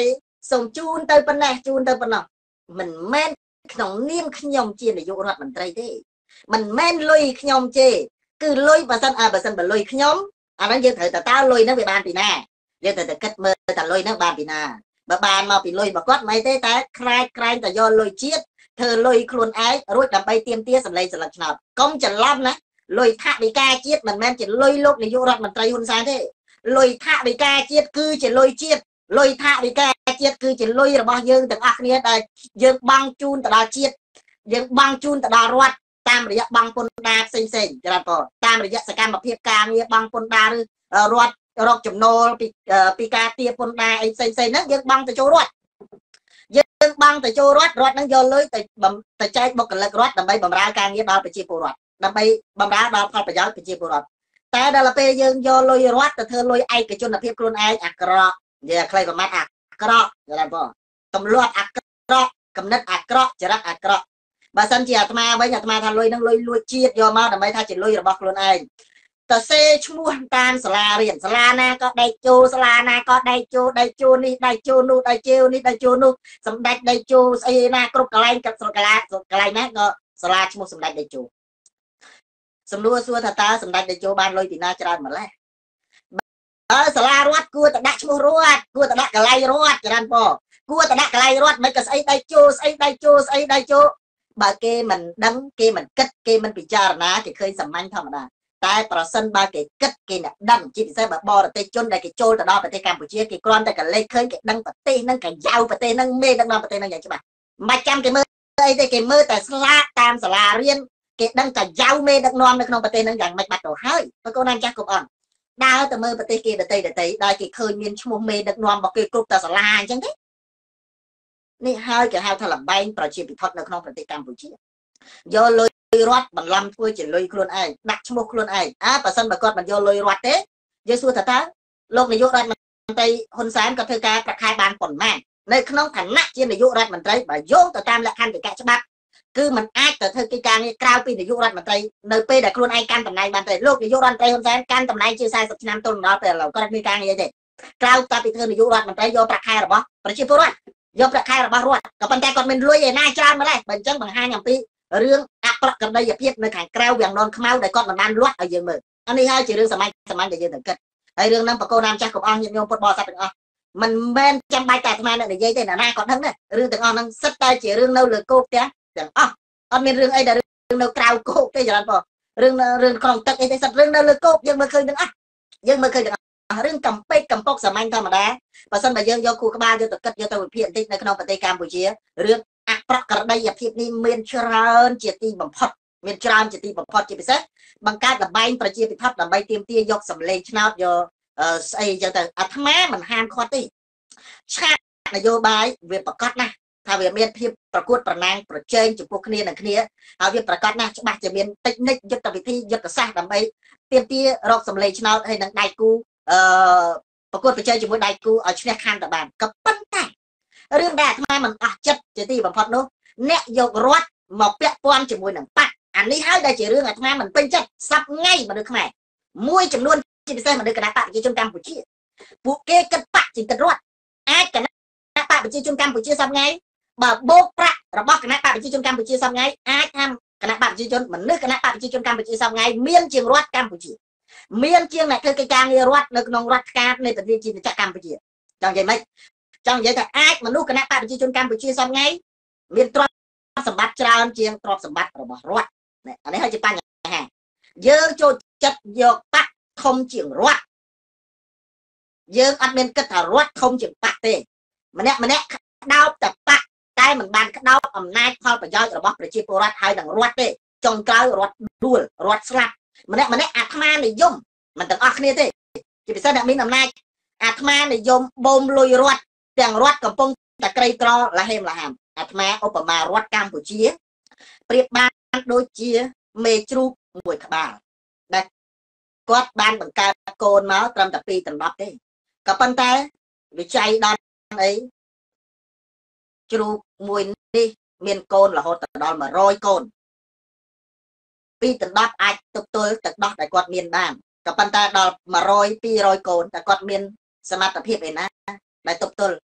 Speaker 1: ส่งจูนเตอร์ปนแหนจูนเตอร์ปนนมันแม่นขนมเนียมขยมเจียนในยุรัฐมันไตรที่มันแม่นลุยขยมเจคือลุยภาษาอ่าภาษาแบบลุยขยมอันนั้นยังถือแต่ตาลุยนักวิบาลปีหน้ายังแต่แต่กัดมือแต่ลุยนักบาลปีหน้าบาบานมาปีลุยบากอดไม่ได้แต่ใครใครแต่ยอลุยเชียดเธอลุยคลุนไอ้รุ่ยดับไปเตรียมเตี้ยสำเร็จสลักฉนาบก้มจะล้ำนะลุยท่าไปกาเชียดมันแม่นจะลุยโลกในยุรัฐมันไตรหุ่นสายที่ลุยท่าไปกาเชียดคือจะลุยเชียดลอยท่าไปแก่เจี๊ยดคือจะลอยระบายยืงแต่อักเนี้ยได้ยืงบังจูนแต่ดาเจี๊ยดยืงบังจูนแต่ดารวดตามระยะบังปนดาเซ็งเซ็งจะได้ก็ตามระยะสกัดมาเพียบกลางเนี่ยบังปนดาหรือรวดรอกจมโนปีปีกาเตียปนดาไอ้เซ็งเซ็งนั้นยืงบังแต่โจรวดยืงบังแต่โจรวดรวดนั้นโยนเลยแต่บำแต่ใจบอกกันเลยรวดดำไปบำราการเงี้ยดาวไปจีปูรวดดำไปบำราดาวพอประยัดไปจีปูรวดแต่ดาวไปยืงโยนลอยรวดแต่เธอลอยไอ้กระจุนเพียบกลุนไอ้อักระเดี๋ยวใครประมาทอักระจะได้ป่ะตำรวจอักระกำนัดอักระจะรักอักระบาสันเจียตมาไว้อยากมาทานลอยนั่งลอยลอยเชียดยอมมาทำไมถ้าจิตลอยระบอกลุนไอ้แต่เซชั่วตามสลาเรียนสลานาก็ได้โจสลานาก็ได้โจได้โจนี่ได้โจนู่ได้โจนี่ได้โจนู่สำเร็จได้โจไอ้นากรุบกระไรกับสกระสกระไรนะก็สลาชั่วสำเร็จได้โจสำรวจสัวตาตาสำเร็จได้โจบ้านลอยตีนาจราหมดแล้วเออสลารวดกูแต่ดักชั่วรวดกูแต่ดักกระไรรวดจราป่อกูแต่ดักกระไรรวดไม่ก็ไอ้ได้โจไอ้ได้โจไอ้ได้โจบาเกมันดังเกมันกัดเกมันปิจารณาเกเคยสมัยธรรมดาแต่ประสันบาเกกัดเกเนี่ยดังจิตใส่แบบบอร์เตจนได้เกโจแต่ดอประเทศกัมพูชีเกกรอนแต่กันเล็กเคยเกดังประเทศนั่งกันยาวประเทศนั่งเมดังนอนประเทศนั่งอย่างใช่ปะมาจำเกมือไอ้แต่เกมือแต่สลาตามสลาเรียนเกดังแต่ยาวเมดังนอนในขนมประเทศนั่งอย่างไม่บัดตัวเฮ้ยพระโกนันจักกบอ่อนดาวแต่เมื่อประเทศเกดเตยเดเตยได้เกเคยมีชั่วโมงเมดักนวมบอกเกกรุบแต่สลาจังไงนี่ให้เกให้ถล่มใบประชีพิทักษ์ในขนมประเทศกัมพูชีโยลอยรอดบันลำถ้วยจะลอยครุนไอ้ดักชั่วโมงครุนไอ้อ่ะประสันประกอบมันโยลอยรอดเต้เยซูตาตาโลกในยุครัฐมันไตคนสามกับเธอการประคายบานผลแม่ในขนมขันนักเช่นในยุครัฐมันไตแบบโยงต่อตามหลักการแก่ฉบับคือมันอาจแต่เธอกิการกล่าวปีในยุครัฐมันไตในปีแต่ครุนไอ้การตำนายบานไตโลกในยุครัฐไตคนสามการตำนายชื่อสายสักน้ำต้นเราแต่เราก็มีการอย่างเด็ดกล่าวตาปีเธอในยุครัฐมันไตโยประคายหรอปะประชิดพวกรัฐโยประคายหรอปะรวดกับปัญญากรมันรวยอย่างน่าจานมาเลยเป็นจังบางห้าอย่างปีเรื่องอัปรักกันได้อย่าเพียบในทางกล่าวอย่างนอนขมาวได้ก้อนมันนั่นลวดเอาเยอะมืออันนี้ให้จีเรื่องสมัยสมัยจะเยอะถึงเกิดไอเรื่องนั้นปะโกนามจักกับอ่างยังโยมปดบอสัตว์อ่ะมันแม่นจำใบแต่ทำไมเนี่ยเดี๋ยวยัยแต่หน้าก่อนทั้งนั้นเรื่องแต่อ่างนั้นสัตว์ใจจีเรื่องเน่าเหลือโกบเตี้ยอย่างอ่ะอันเป็นเรื่องไอ้เรื่องเน่ากล่าวโกบเตี้ยอย่างนั้นปะเรื่องเรื่องของตักไอ้สัตว์เรื่องเน่าเหลือโกบยังไม่เคยดึงอ่ะยังไม่เคยดึงเรื่องกำเป๊กกำปอกสมัยธรรมดาภาษาแบบยังโยคูกบ้านโยตะกัดโยตะวิเพียนที่ในขนมประเทศกัมพูชีเรื่องอัปรักกันได้อย่าเพียบนี่เมียนชราญเจตีบังพอดเมียนชราญเจตีบังพอดจีพิเศษบางการกับใบประชีพิทักษ์กับใบเตรียมเตี้ยยกสำเร็จชนะโยเอ่อไอ้จังแต่อัตมามันห้ามคอตีชาตินโยบายเวียประกอบนะถ้าเวียเมียนเพียบประกวดประนางประเจงจุดพวกนี้นั่นนี้เอาเวียประกอบนะฉบับจะเมียนเทคนิคยุทธวิธียุทธศาสตร์กับใบเตรียมเตี้ยรอกสำเร็จชนะให้นังได้กูเอ่อประกวดประเจงจุดได้กูเอาชนะข้ามตะบานกับปั้นแต่เรื่องแรกทำไมมันอ่ะจัดเจตีบังพอดนู้เนะยกรถหมอกเปียป้อนจมูกหนังปัดอันนี้ให้ได้จีเรื่องอาตมามันเป็นจัดซับง่ายมาดูขนาดมวยจำนวนจีพิเศษมาดูคณะปะจีจงกัมพูชีปุกเกกันปะจีกันรถไอ้คณะปะจีจงกัมพูชีซับไงบ่โบกประระบอกคณะปะจีจงกัมพูชีซับไงไอ้ทำคณะปะจีจงมันนึกคณะปะจีจงกัมพูชีซับไงเมียนเชียงรถกัมพูชีเมียนเชียงไหนคือการเรียรถในนองรัฐการในประเทศจีนจากกัมพูชีจังใจไหมจังใจแต่ไอ้มันนึกคณะปะจีจงกัมพูชีซับไงเมียนตรสมบัติจราเจียงตรสมบัติระบบรถเนี่ยอันนี้ให้จิปัญญาฮะเยอะโจจัดยกปักทมเจียงรถเยอะอันเป็นกระถารถทมเจียงปักเต้มันเนี่ยมันเนี่ยดาวแต่ปักใต้เหมือนบานดาวอำนาจพอประโยชน์ระบบประชีพรถไทยดังรถเต้จงกล่าวรถดูลรถสลับมันเนี่ยมันเนี่ยอาตมาในยมมันต้องออกเนี่ยเต้จะไปแสดงมีอำนาจอาตมาในยมบ่มลุยรถแต่งรถกับปงตะไคร้ตรอละเฮมละหามอาตมาอุปมารถกัมพูชีเปรียบบ้านโดยเชียเมจูมวยขบาลได้กอดบ้านบังการโกนเมาส์ตรำตะปีตรำดับได้กับปันแต่วิจัยด้านไอ้จูมวยนี่เมียนโกนละหดตะดอนมาร้อยโกนปีตรำดับไอ้ตุกตัวตะดอกแต่กอดเมียนบ้านกับปันแต่ดอนมาร้อยปีร้อยโกนแต่กอดเมียนสมัติเพียบเองนะได้ตุกตัว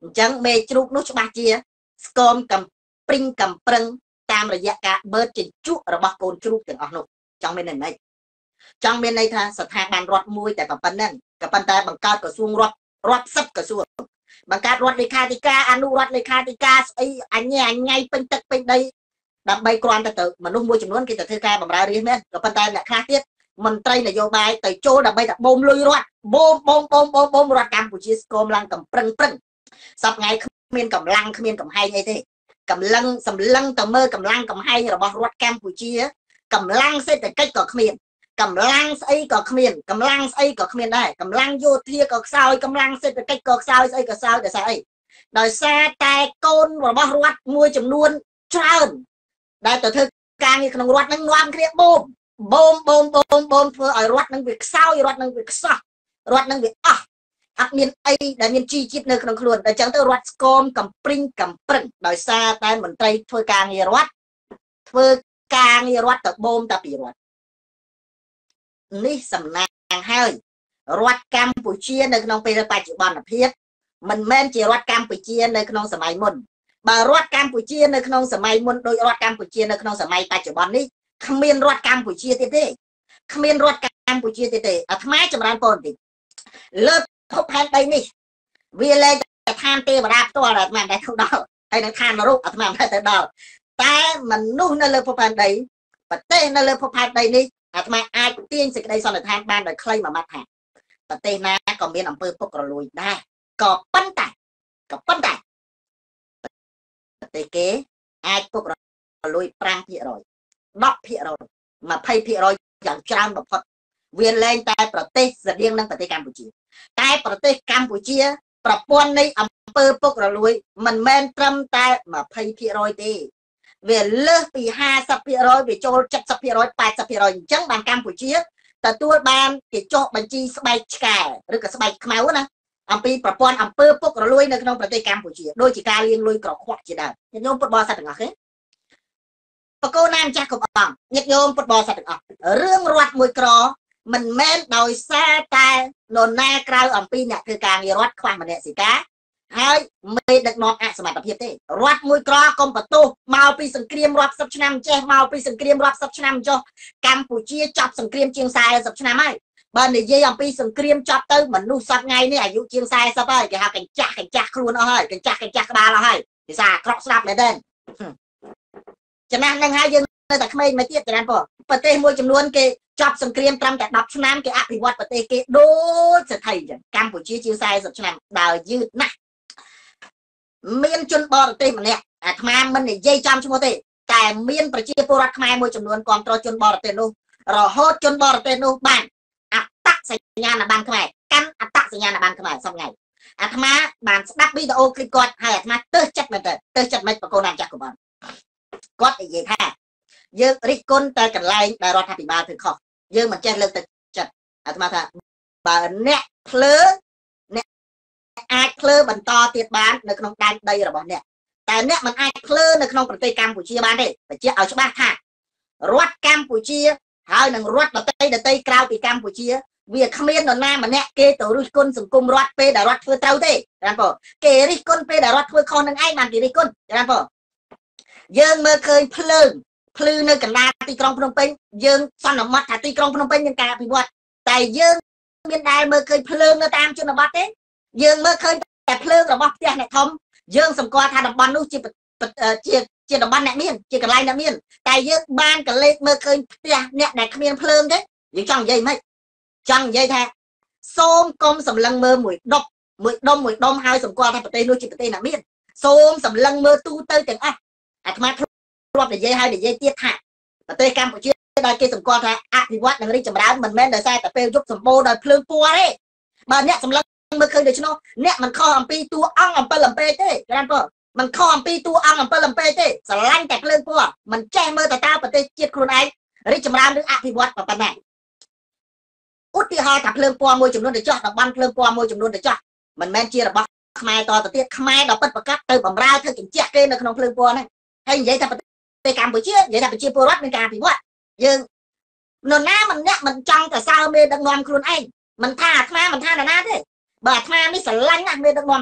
Speaker 1: จังเมจุกนุชบาเจียสกอมกำปริงกำปรึงตามระยะการเบิร์ดจิจุระบาโกนจุกถึงออกนุจังเมนไหนจังเมนในทางสถาบันรถมวยแต่ปันนั่นกับปันแต่บังการกระทรวงรถรถซับกระทรวงบังการรถเลขาธิการอนุรัฐเลขาธิการไอ้อันนี้ไงเป็นตึกเป็นใดดับใบกรอนแต่ตึกมันนุ่มมวยจำนวนกิจเทการบำราเรียนเนี่ยกับปันแต่เนี่ยคลาสเทียมันไตรนโยบายแต่โจดับใบดับโบมลุยรถโบมโบมโบมโบมโบมรถกัมพูชีสกอมลังกับปรึงปรึงสับไงเมียนกับลังเมียนกับไฮไงที่กับลังสำลังต่อเมื่อกับลังกับไฮระบรถกัมพูชีกับลังเสร็จแต่ใกล้กับเมียนกับลังไอ้กับเมียนกับลังไอ้กับเมียนได้กับลังโยเทียกับซอยกับลังเสร็จแต่ใกล้กับซอยไอ้กับซอยแต่ใส่โดยแซ่แต่โกนระบรถมวยจำนวนเชิญได้แต่เธอการในขนมรถนั่งนอนเครียดบูมบมบมบมบมเพื่อไอ้รถนั่งวิกเศร้ารถนั่งวิกซ่ารถนั่งวิกอ่ะอักเมียนไอ้ได้เมียนจีจิตในขนมครัวแต่จังเตอรถสกอมกับปริงกับปรึงโดยซาแต่เหมือนไตรถ้วยกลางในรถถ้วยกลางในรถตะบมตะปีรถนี่สำนักให้รถกัมพูชีในขนมเป็นปัจจุบันเพียรมันแม่นจีรถกัมพูชีในขนมสมัยมุนบารถกัมพูชีในขนมสมัยมุนโดยรถกัมพูชีในขนมสมัยปัจจุบันนี้ขมิ้นรถกัมพูชีเต้ๆขมิ้นรถกัมพูชีเต้ๆอัตมาจำรานปนติเลิกพบแพนไปนี่เวลาจะทานเตบราตัวอะไรมันได้ทุกดาวไอ้นักทานมารุอัตมาได้แต่ดาวแต่มันนู่นนั่นเลยพบแพนใดประเทศนั่นเลยพบแพนใดนี่อัตมาอาจเตียงสิ่งใดสอนทานบ้านโดยใครมามาทานประเทศนั้นก็มีอำเภอพวกกระลุยได้ก็ปั้นแต่ก็ปั้นแต่ประเทศเก๋อาจพวกกระลุยปรางพี่รอยนอกพี่เรามาไพ่พี่เราอย่างจางแบบพอเวียนแรงแต่ประเทศเสดียงนั่งประเทศกัมพูชีแต่ประเทศกัมพูชีประปวนในอำเภอพวกเราลุยมันแม่นตรำแต่มาไพ่พี่รอยตีเวียนเลือกปีห้าสับพี่รอยไปโจลจัดสับพี่รอยแปดสับพี่รอยจังบางกัมพูชีแต่ตัวบางติดโจบัญชีสบายแก่หรือกับสบายขมาวนะอำปีประปวนอำเภอพวกเราลุยในขนมประเทศกัมพูชีโดยจิการเลี้ยงลุยกรอกขวักจีดาวโยมปบสัตว์งอปะโกนามจากกับอ่างยักโยมปบสัตว์อ่ะเรื่องรถมวยกรอมันแม่นโดยซาแต่โนนนากราวอัมปีเนี่ยคือการรถความมันเนี่ยสิกาให้ไม่ดักนอนอ่ะสมัยประเภทเต้รถมวยกรอกรมประตูมาปีสังเกตรถสับชนามเจ้มาปีสังเกตรถสับชนามจ้กัมพูชีจับสังเกตเชียงรายสับชนามไม่บ้านเนี่ยยี่อัมปีสังเกตจับเต้มันนู่สับไงเนี่ยอายุเชียงรายสับไปแกหากันจักกันจักครูนเอาให้กันจักกันจักบาเราให้ที่ซาครอกสับเลยเด่นฉะนั้นนั่งให้ยังแต่ไม่ไม่เทียบกันพอประเทศมวยจำนวนเกจับสังเกตตามแต่ดับชนะเกอภิวัตประเทศเกโดยจะไทยกัมพูชีจิวไซสับชนะดาวยืดนะเมียนจนบอลเต็มเนี่ยอาทมามันเนี่ยยัยจำชั่วโมงเตะแต่เมียนประชีพรัฐขมายมวยจำนวนก่อนตรจนบอลเตนูรอโฮจนบอลเตนูบ้านอัตตักสัญญาณบานขมายกันอัตตักสัญญาณบานขมายสมัยอาทมาบานดักวิดีโอคลิปกอดให้อาทมาเตอร์จัดมาเตอร์เตอร์จัดมาประโกนานจากกบอลกอดไอ้ยี่ห้ายืมริกลแต่กันไล่ได้รอทับปีบาถึงขอยืมมันแจ้งเลิกแต่จัดอาทมาท่าบานเนี่ยเพลอเนี่ยอาเพลอบรรทอเตียบานในขนมการได้หรอเนี่ยแต่เนี่ยมันอาเพลอในขนมประเทศกัมพูชีบานได้แต่เจ้าเอาชบ้าท่ารถกัมพูชีหายหนึ่งรถประเทศเดตกราวปีกัมพูชีเวียขมิ้นนหน้ามันเนี่ยเกตัวริกลสังคมรถเปย์แต่รถเพื่อเต้าเต้กันพอเกริกลเปย์แต่รถเพื่อคอนังไอ้มันเกริกลกันพอยังเมื่อเคยเพลิงเพลิงในกันนาตีกรองพนมเปญยังสนมัดถ้าตีกรองพนมเปญยังการพิวัตแต่ยังเมียนได้เมื่อเคยเพลิงในตามชนบทเต้ยังเมื่อเคยแต่เพลิงระบบเตี้ยเนี่ยทอมยังสมกอทาดับบันนู้จีเจียเจียดับบันเนี่ยเมียนเจียกันไล่เนี่ยเมียนแต่ยังบ้านกันเล็กเมื่อเคยเตี้ยเนี่ยแดกเมียนเพลิงเต้ยังจังยัยไหมจังยัยแท้ส้มกลมสำลังเมื่อหมวยดกหมวยดมหมวยดมหายสมกอทาปเตนู้จีปเตน่ะเมียนส้มสำลังเมื่อตู้เตยแต่งอ่ะอาตมารอบเดี๋ยวยัยให้เดี๋ยวยัยเตี้ยถ่ายประเทศกัมพูชีได้เกสมกรแท้อภิวัตนังริจำร้านมันแม่นได้ใช่แต่เปลยุบสมบูรณ์โดยเพลิงปัวเลยบ้านเนี้ยสำลักเมื่อเคยเดี๋ยวชโนเนี่ยมันข้ออัมปีตัวอ่างอัมเปลมเปเต้กันป่ะมันข้ออัมปีตัวอ่างอัมเปลมเปเต้สลังแต่เพลิงปัวมันแจ้งเมื่อแต่ตาประเทศจีดครูนไอริจำร้านหรืออภิวัตแบบไหนอุติหาถับเพลิงปัวมวยจำนวนเดี๋ยวจ่อดับบันเพลิงปัวมวยจำนวนเดี๋ยวจ่อมันแม่นเชียร์บักขมายต่อแต่เตี้ยขมายดอกเป็ดประกัดเติมบำราเธอกินเจี๊ยเกนในขนมเพลิงปัวนี่ให้ยัยแต่ไปกัมพูชียัยแต่ไปเชียร์ปัวรัฐในการพิวัตยังนนน้ามันเนี่ยมันจังแต่ซาวเมดังนอมครูนไอมันท่าท่ามันท่าหน้าเด้บาท่าไม่สลังอ่ะเมดังนอมหรอ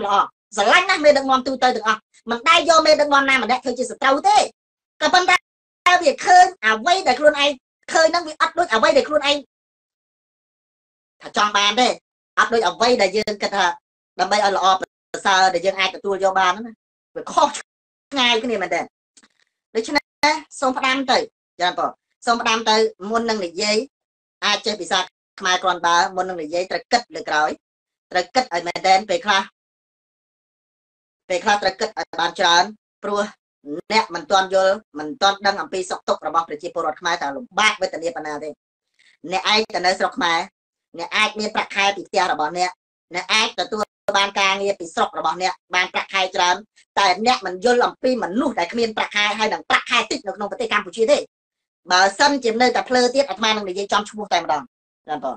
Speaker 1: ស្រឡាញ់ណាស់មេដឹកនាំទូទៅទាំងអស់មិនដែលយកមេដឹកនាំណាម្នាក់ធ្វើជាសត្រូវទេក៏ប៉ុន្តែវាឃើញអ្វីដែលខ្លួនឯងឃើញហ្នឹងវាអត់ដូចអ្វីដែលខ្លួនឯងថាចង់បានទេអត់ដូចអ្វីដែលយើងគិតថាដើម្បីឲ្យល្អប្រសើរដែលយើងអាចទទួលយកបានណាវាខុសឆ្ងាយគ្នាមែនទេដូច្នេះសូមផ្ដាំទៅចា៎បងសូមផ្ដាំទៅមុននឹងនិយាយអាចចេះភាសាខ្មែរគ្រាន់បើមុននឹងនិយាយត្រូវគិតលើក្រោយត្រូវគិតឲ្យមែនតែនពេលខ្លះពេលខ្លះត្រូវគិតឲ្យបានច្រើនព្រោះអ្នកមិនទាន់យល់មិនទាន់ដឹងអំពីសុខទុក្ខរបស់ប្រជាពលរដ្ឋខ្មែរថាលំបាកវេទនាប៉ុណ្ណាទេអ្នកឯងទៅនៅស្រុកខ្មែរអ្នកអាចមានប្រាក់ខែពីផ្ទះរបស់អ្នកអ្នកអាចទទួលបានការងារពីស្រុករបស់អ្នកបានប្រាក់ខែច្រើនតែអ្នកមិនយល់អំពីមនុស្សដែលគ្មានប្រាក់ខែហើយនឹងប្រាក់ខែតិចនៅក្នុងប្រទេសកម្ពុជាទេបើសិនជានៅតែភ្លើទៀតអាត្មានឹងនិយាយចំឈ្មោះតែម្ដងចា៎បង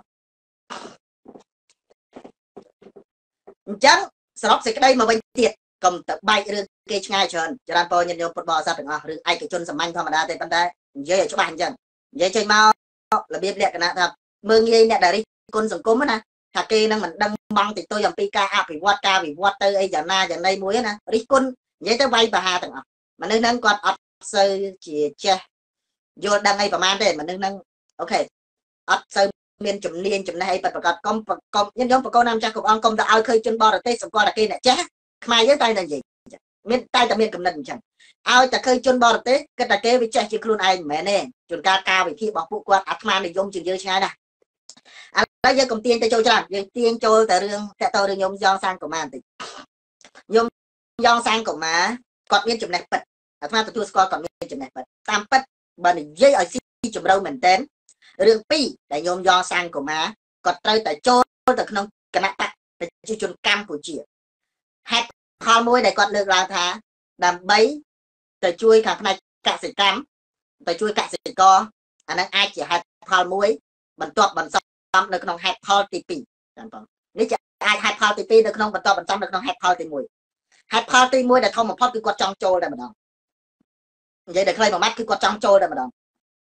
Speaker 1: អញ្ចឹងសរុបសេចក្តីមកវិញទៀតកុំទៅបែករឿងគេឆ្ងាយច្រើនចរានពរញាតិញោមពុទ្ធបរិស័ទទាំងអស់រឿងឯកជនសាមញ្ញធម្មតាទេប៉ុន្តែនិយាយឲ្យច្បាស់អញ្ចឹងនិយាយចេញមករបៀបលក្ខណៈថាមើងងាយអ្នកដែលរិះគន់សង្គមណាថាគេនឹងមិនដឹងម៉ងតិចតួចអំពីការអភិវឌ្ឍការវិវត្តទៅអីយ៉ាងណាយ៉ាងណីមួយណារិះគន់និយាយទៅវាយបហាទាំងអស់មនុស្សហ្នឹងគាត់អត់សូវជាចេះយល់ដឹងអីប្រហែលទេមនុស្សហ្នឹងអូខេអត់សូវមានជំនាញចំណេះអីប្រកបកុំកុំញាតិញោមបកូនណាម្ចាស់គ្រប់អង្គកុំទៅឲ្យឃើញជនបរទេសសម្គាល់តែគេអ្នកចេះខ្មែរយើងតែតែនិយាយមានតែតែមានកំណត់អញ្ចឹងឲ្យតែឃើញជនបរទេសគិតតែគេវាចេះជាខ្លួនឯងមិនមែនទេជួនកាលការវិភាគរបស់ពួកគាត់អាត្មានិយមជាងយើងឆ្ងាយណាស់ឥឡូវយើងកុំទាញទៅចូលច្រើនយើងទាញចូលតែរឿងតើតើរឿងញោមយ៉ងសាងកុមារបន្តិចញោមយ៉ងសាងកុមារគាត់មានចំណេះពិតអាត្មាទទួលស្គាល់គាត់មានចំណេះពិតតាមពិតបើនិយាយឲ្យស៊ីជម្រៅមែនតើរឿងពីរដែលញោមយ៉ងសាងកុមារគាត់ត្រូវតែចូលទៅក្នុងគណៈបកប្រជាជនកម្ពុជាហេតុផលមួយដែលគាត់លើកឡើងថាដើម្បីទៅជួយខាងផ្នែកកសិកម្មទៅជួយកសិករអាហ្នឹងអាចជាហេតុផលមួយបន្ទាប់បន្សំនៅក្នុងហេតុផលទីពីរចា៎បងនេះជាអាចហេតុផលទីពីរនៅក្នុងបន្ទាប់បន្សំនៅក្នុងហេតុផលទីមួយហេតុផលទីមួយដែលធំបំផុតគឺគាត់ចង់ចូលតែម្ដងនិយាយតែខ្លីមួយម៉ាត់គឺគាត់ចង់ចូលតែម្ដង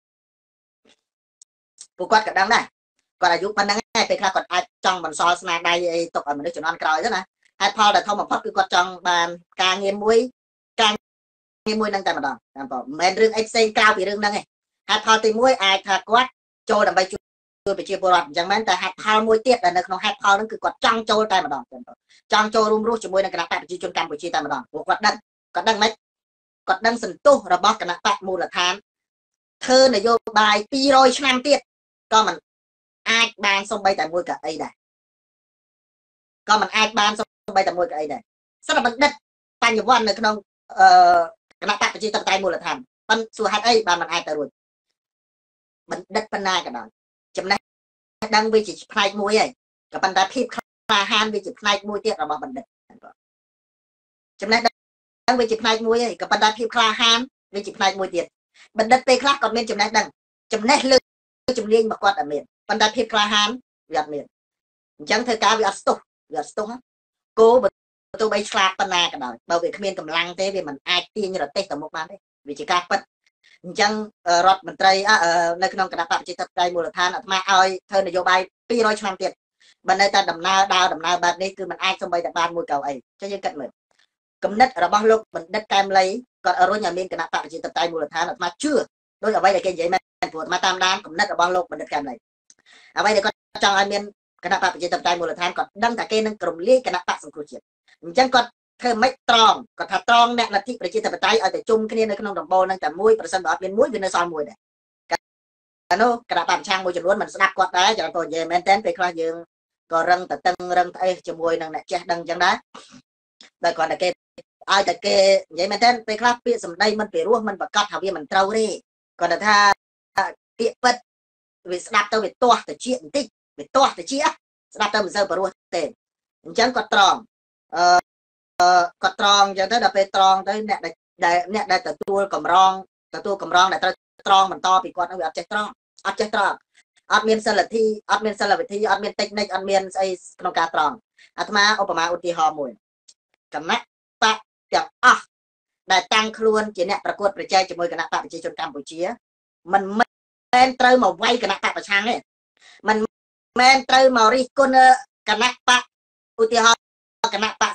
Speaker 1: ពួកគាត់ក៏ដឹងដែរគាត់អាយុប៉ុណ្ណឹងហើយពេលខ្លះគាត់អាចចង់បន្សល់ស្នាដៃអីទុកឲ្យមនុស្សជំនាន់ក្រោយទៅណាហេតុផលដែលធំបំផុតគឺគាត់ចង់បានការងារមួយការងារមួយហ្នឹងតែម្ដងតាមបងមិនមែនរឿងអីផ្សេងក្រៅពីរឿងហ្នឹងទេហេតុផលទីមួយអាចថាគាត់ចូលដើម្បីជួយប្រជាពលរដ្ឋអញ្ចឹងមែនតែហេតុផលមួយទៀតដែលនៅក្នុងហេតុផលហ្នឹងគឺគាត់ចង់ចូលតែម្ដងចង់ចូលរួមរស់ជាមួយនឹងគណៈបកប្រជាជនកម្ពុជាតែម្ដងព្រោះគាត់ដឹងគាត់ដឹងមិនគាត់ដឹងសន្ទុះរបស់គណៈបកមូលដ្ឋានធ្វើនយោបាយពីររយឆ្នាំទៀតក៏មិនអាចបានសំបីតែមួយកៅអីដែរក៏មិនអាចបានសំបីតែមួយកៅអីដែរសិនតែបណ្ឌិតបញ្ញវន្តនៅក្នុងអឺគណៈបកប្រជាធិបតេយ្យមូលដ្ឋានប៉ុន្តែសួរហេតុអីបានមិនអាចទៅរួចបណ្ឌិតប៉ុណ្ណាក៏ដោយចំណេះដឹងវាជាផ្នែកមួយហើយក៏ប៉ុន្តែភាពក្លាហានវាជាផ្នែកមួយទៀតរបស់បណ្ឌិតចំណេះដឹងវាជាផ្នែកមួយហើយក៏ប៉ុន្តែភាពក្លាហានវាជាផ្នែកមួយទៀតបណ្ឌិតពេលខ្លះគាត់មានចំណេះដឹងចំណេះលើជំនាញរបស់គាត់អត់មានប៉ុន្តែភាពក្លាហានវាអត់មានអញ្ចឹងធ្វើការវាអត់ស្ទុះវាអត់ស្ទុះគោបើទោះបីឆ្លាតប៉ុណ្ណាក៏ដោយបើវាគ្មានកម្លាំងទេវាមិនអាចទាញរទេសទៅមុខបានទេវាជាការពិតអញ្ចឹងរដ្ឋមន្ត្រីនៅក្នុងគណៈបកប្រជាធិបតេយ្យមូលដ្ឋានអាត្មាឲ្យធ្វើនយោបាយពីររយឆ្នាំទៀតបើនៅតែដំណើរដើរដំណើរបែបនេះគឺមិនអាចសំបីតែបានមួយកៅអីចុះយើងគិតមើលគំនិតរបស់លោកបណ្ឌិតកែមលីគាត់រុញឲ្យមានគណៈបកប្រជាធិបតេយ្យមូលដ្ឋានអាត្មាជឿដោយអ្វីដែលគេនិយាយមែនព្រោះអាត្មាតាមដានគំនិតរបស់លោកបណ្ឌិតកែមលីអ្វីដែលគាត់ចង់ឲ្យមានគណៈបកប្រជាធិបតេយ្យមូលដ្ឋានគាត់ដឹងថាគេនឹងក្រុមលាយគណៈបកសង្គ្រោះជាតិអញ្ចឹងគាត់ធ្វើម៉េចត្រង់គាត់ថាត្រង់អ្នកលទ្ធិប្រជាធិបតេយ្យឲ្យតែជុំគ្នានៅក្នុងដំបូលនឹងតែមួយប្រសិនបើអត់មានមួយវានៅសល់មួយដែរកាលនោះគណៈបកប្រឆាំងមួយចំនួនមិនស្ដាប់គាត់ដែរច្រើនក៏និយាយមែនតើពេលខ្លះយើងក៏រឹងតតឹងរឹងត្អេះជាមួយនឹងអ្នកចេះដឹងអញ្ចឹងដែរតែគាត់តែគេឲ្យតែគេនិយាយមែនតើពេលខ្លះពាក្យសម្ដីមិនពីរោះមិនប្រកាសថាវាមិនត្រូវទេគាត់ថាពាក្យពិតវាស្ដាប់ទៅវាទាស់តិចបន្តិចវាទាស់តិចស្ដាប់ទៅមិនសូវពីរោះទេអញ្ចឹងគាត់ត្រង់អឺគាត់ត្រង់អញ្ចឹងទៅដល់ពេលត្រង់ទៅអ្នកដែលអ្នកដែលទទួលកម្រងទទួលកម្រងដែលត្រូវត្រង់បន្តពីគាត់នឹងវាអត់ចេះត្រង់អត់ចេះត្រង់អត់មានសិលធិអត់មានសិលវិធីអត់មានតិចនិចអត់មានស្អីក្នុងការត្រង់អាត្មាឧបមាឧទាហរណ៍មួយគណៈបកទាំងអស់ដែលតាំងខ្លួនជាអ្នកប្រកួតប្រជែងជាមួយគណៈបកប្រជាជនកម្ពុជាមិនមែនត្រូវមកវាយគណៈបកប្រឆាំងទេមិនមែនត្រូវមករិះគន់គណៈបកឧទាហរណ៍គណៈបក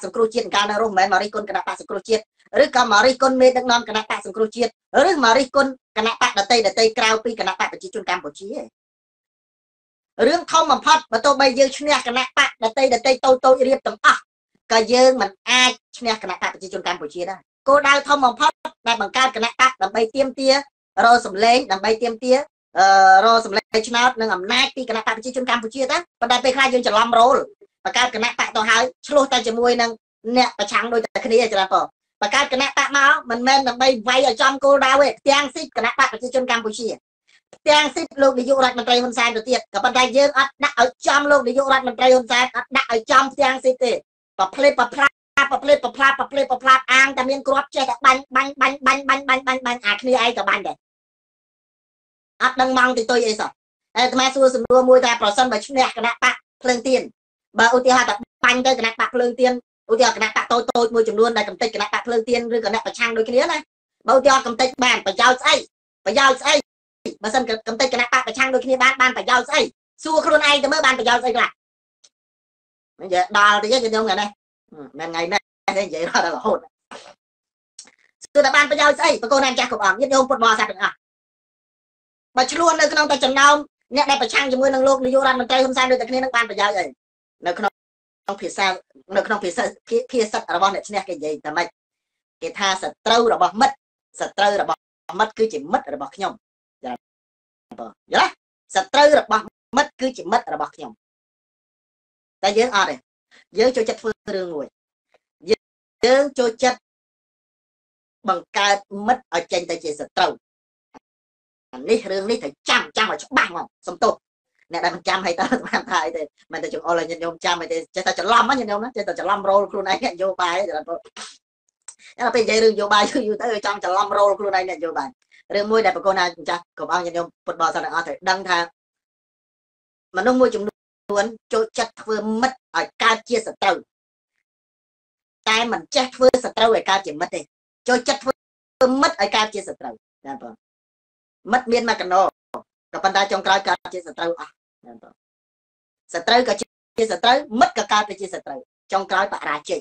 Speaker 1: សង្គ្រោះជាតិកាលនៅរស់មិនមែនមករិះគន់គណៈបកសង្គ្រោះជាតិឬក៏មករិះគន់មេដឹកនាំគណៈបកសង្គ្រោះជាតិឬមករិះគន់គណៈបកដតីដតីក្រៅពីគណៈបកប្រជាជនកម្ពុជារឿងធំបំផុតបើទោះបីយើងឈ្នះគណៈបកដតីដតីតូចតូចរៀបទាំងអស់ក៏យើងមិនអាចឈ្នះគណៈបកប្រជាជនកម្ពុជាដែរគោលដៅធំបំផុតដែលបង្កើតគណៈបកដើម្បីទាមទាររកសម្លេងដើម្បីទាមទារអឺរកសម្លេងឆ្នោតនិងអំណាចពីគណៈបកប្រជាជនកម្ពុជាតាប៉ុន្តែពេលខ្លះយើងច្រឡំរ៉ូលបង្កើតគណៈបកទៅហើយឆ្លោះតែជាមួយនឹងអ្នកប្រឆាំងដូចតែគ្នាច្រើនប៉ុបង្កើតគណៈបកមកមិនមែនដើម្បីវាយឲ្យចំគោលដៅទេផ្ទាំងស៊ីគណៈបកប្រជាជនកម្ពុជាផ្ទាំងស៊ីលោកនាយករដ្ឋមន្ត្រីហ៊ុនសែនទៅទៀតក៏ប៉ុន្តែយើងអត់ដាក់ឲ្យចំលោកនាយករដ្ឋមន្ត្រីហ៊ុនសែនអត់ដាក់ឲ្យចំផ្ទាំងស៊ីទេប្រភ្លេបប្រផ្លាប្រភ្លេបប្រផ្លាប្រភ្លេបប្រផ្លាអាងតែមានគ្រាប់ចេះតែបាញ់បាញ់បាញ់បាញ់បាញ់បាញ់បាញ់បាញ់អាគ្នាឯងក៏បាញ់ដែរអត់ដឹងម៉ងទីទុយអីសោះអាត្មាសួរសំណួរមួយថាប្រសិនបើឈ្នះគណៈបកភ្លើងទៀនបើឧទាហរណ៍ថាបាញ់ទៅគណៈបកភ្លើងទៀនឧទាហរណ៍គណៈបកតូចតូចមួយចំនួនដែលកំទេចគណៈបកភ្លើងទៀនឬគណៈប្រឆាំងដូចគ្នាណាបើឧទាហរណ៍កំទេចបានប្រយោជន៍ស្អីប្រយោជន៍ស្អីបើសិនកំទេចគណៈបកប្រឆាំងដូចគ្នាបានបានប្រយោជន៍ស្អីសួរខ្លួនឯងទៅមើលបានប្រយោជន៍ស្អីខ្លះនិយាយដល់តិចខ្ញុំថ្ងៃនេះមិនថ្ងៃនេះទេនិយាយដល់រហូតសួរតែបានប្រយោជន៍ស្អីបកូនណាចាស់គ្រប់អង្គញាតិញោមពុទ្ធបរិស័ទទាំងអស់បើឆ្លោះនៅក្នុងតែចំណោមអ្នកដែលប្រឆាំងជាមួយនឹងលោកនាយករដ្ឋមន្ត្រីហ៊ុនសែនដូចតែគ្នានឹងបានប្រយោជន៍អីនៅក្នុងក្នុងភាសានៅក្នុងភាសាភាសារបស់អ្នកឈ្នះគេនិយាយតែម៉េចគេថាសត្រូវរបស់មិត្តសត្រូវរបស់មិត្តគឺជាមិត្តរបស់ខ្ញុំចា៎បងយល់ទេសត្រូវរបស់មិត្តគឺជាមិត្តរបស់ខ្ញុំតែយើងអត់ទេយើងចូលចិត្តធ្វើរឿងមួយយើងចូលចិត្តបង្កើតមិត្តឲ្យចេញទៅជាសត្រូវនេះរឿងនេះត្រូវចាំចាំឲ្យច្បាស់ហ្មងសំទោសអ្នកដែលមិនចាំឲ្យតើស្មានថាអីទេមិនតែចង្អុលឲ្យញាតិញោមចាំអីទេចេះតែច្រឡំណាញាតិញោមណាចេះតែច្រឡំរ៉ូលខ្លួនឯងនយោបាយច្រើនពុតតែពេលនិយាយរឿងនយោបាយយូរទៅចង់ច្រឡំរ៉ូលខ្លួនឯងនយោបាយរឿងមួយដែលបកូនណាចាស់គ្រប់អង្គញាតិញោមពុតបរិស័ទទាំងអស់ត្រូវដឹងថាមនុស្សមួយចំនួនចូលចិត្តធ្វើមិត្តឲ្យកើតជាសត្រូវតែមិនចេះធ្វើសត្រូវឲ្យកើតជាមិត្តទេចូលចិត្តធ្វើមិត្តឲ្យកើតជាសត្រូវណាបងមិត្តមានមកកណោក៏ប៉ុន្តែចុងក្រោយកើតជាសត្រូវអស់ណាបងសត្រូវក៏ជាសត្រូវមិត្តក៏កើតទៅជាសត្រូវចុងក្រោយបរាជ័យ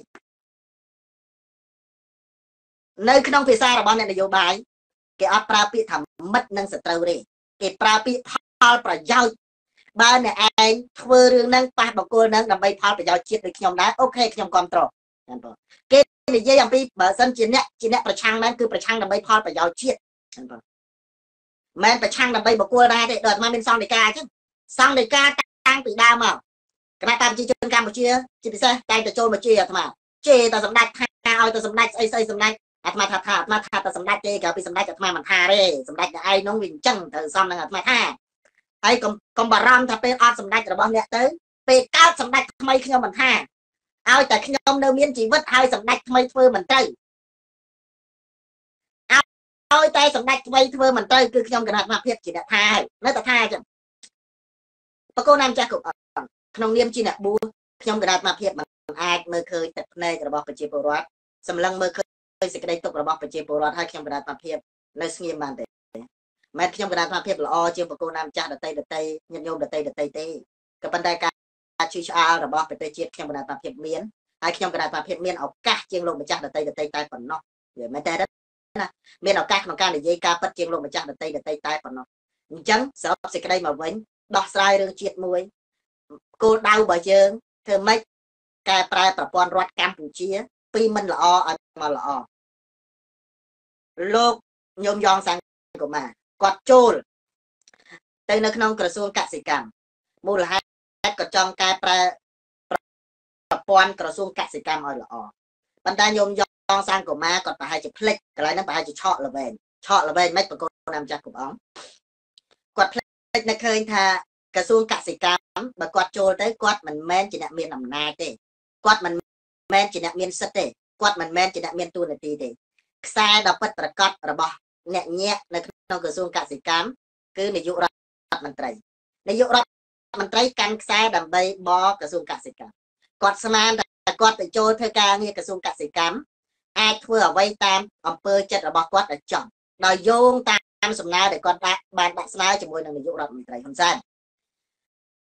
Speaker 1: នៅក្នុងភាសារបស់អ្នកនយោបាយគេអត់ប្រើពាក្យថាមិត្តនិងសត្រូវទេគេប្រើពាក្យផលប្រយោជន៍បើអ្នកឯងធ្វើរឿងហ្នឹងប៉ះបកគលហ្នឹងដើម្បីផលប្រយោជន៍ជាតិដូចខ្ញុំដែរអូខេខ្ញុំគ្រប់ត្រណាបងគេនិយាយអំពីបើសិនជាអ្នកជាអ្នកប្រឆាំងមែនគឺប្រឆាំងដើម្បីផលប្រយោជន៍ជាតិណាបងមិនប្រឆាំងដើម្បីបកគលដែរទេដូចអាត្មាមានសង្ឃដីកាអញ្ចឹងសង្ឃដីកាតាំងពីដើមមកគណៈប្រជាជនកម្ពុជាជាពិសេសតែទៅចូលមកជេរអាត្មាជេរតែសម្ដេចថាឲ្យទៅសម្ដេចស្អីស្អីសម្ដេចអាត្មាថាថាអាត្មាថាតែសម្ដេចទេក្រៅពីសម្ដេចអាត្មាមិនថាទេសម្ដេចតែឯងនោះវាអញ្ចឹងត្រូវសំនឹងអាត្មាថាហើយកុំកុំបារម្ភថាពេលអត់សម្ដេចរបស់អ្នកទៅពេលកើតសម្ដេចថ្មីខ្ញុំមិនថាឲ្យតែខ្ញុំនៅមានជីវិតហើយសម្ដេចថ្មីធ្វើមិនត្រូវឲ្យតែសម្ដេចថ្មីធ្វើមិនត្រូវគឺខ្ញុំគណៈអាភិបជាអ្នកថាហើយនៅតែថាអញ្ចឹងបកូនណាមចាស់គ្រប់ក្នុងនាមជាអ្នកបួសខ្ញុំគណៈអាភិបមិនអាចមើលឃើញទឹកភ្នែករបស់ប្រជាពលរដ្ឋសម្លឹងមើលឃើញសេចក្តីទុករបស់ប្រជាពលរដ្ឋហើយខ្ញុំគណៈអាភិបនៅស្ងៀមបានទេមិនខ្ញុំគណៈអាភិបល្អជាងបកូនណាមចាស់ដតីដតីញាតិញោមដតីដតីទេក៏ប៉ុន្តែការជឿឆ្អាលរបស់ប្រទេសជាតិខ្ញុំគណៈអាភិបមានហើយខ្ញុំគណៈអាភិបមានឱកាសជាងលោកម្ចាស់ដតីដតីតែប៉ុណ្ណោះវាមិនតែណាមានឱកាសក្នុងការនិយាយការពិតជាងលោកម្ចាស់ដតីដតីតែប៉ុណ្ណោះអញ្ចឹងសរុបសេចក្តីមកវិញដោះស្រាយរឿងជាតិមួយគោលដៅរបស់យើងធ្វើម៉េចកែប្រែប្រព័ន្ធរដ្ឋកម្ពុជាពីមិនល្អឲ្យមកល្អលោកញោមយ៉ងសង្គមាគាត់ចូលទៅនៅក្នុងក្រសួងកសិកម្មមូលហេតុក៏ចង់កែប្រែប្រព័ន្ធក្រសួងកសិកម្មឲ្យល្អប៉ុន្តែញោមយ៉ងសង្គមាគាត់ប្រហែលជាភ្លេចកន្លែងហ្នឹងប្រហែលជាឆក់ល្វែងឆក់ល្វែងមិនបកូនណាម្ចាស់គ្រប់អង្គគាត់ភ្លេចនៅឃើញថាក្រសួងកសិកម្មបើគាត់ចូលទៅគាត់មិនមែនជាអ្នកមានអំណាចទេគាត់មិនមែនជាអ្នកមានសិទ្ធិទេគាត់មិនមែនជាអ្នកមានតួនាទីទេខ្សែដ៏ពិតប្រាកដរបស់អ្នកញាក់នៅក្នុងក្រសួងកសិកម្មគឺនាយករដ្ឋមន្ត្រីនាយករដ្ឋមន្ត្រីកាន់ខ្សែដើម្បីបកក្រសួងកសិកម្មគាត់ស្មានតែគាត់ទៅចូលធ្វើការងារក្រសួងកសិកម្មអាចធ្វើអ្វីតាមអំពើចិត្តរបស់គាត់ឲ្យចង់ដោយយោងតាមសំណើដែលគាត់ដាក់បានដាក់ស្នើជាមួយនឹងនាយករដ្ឋមន្ត្រីហ៊ុនសែន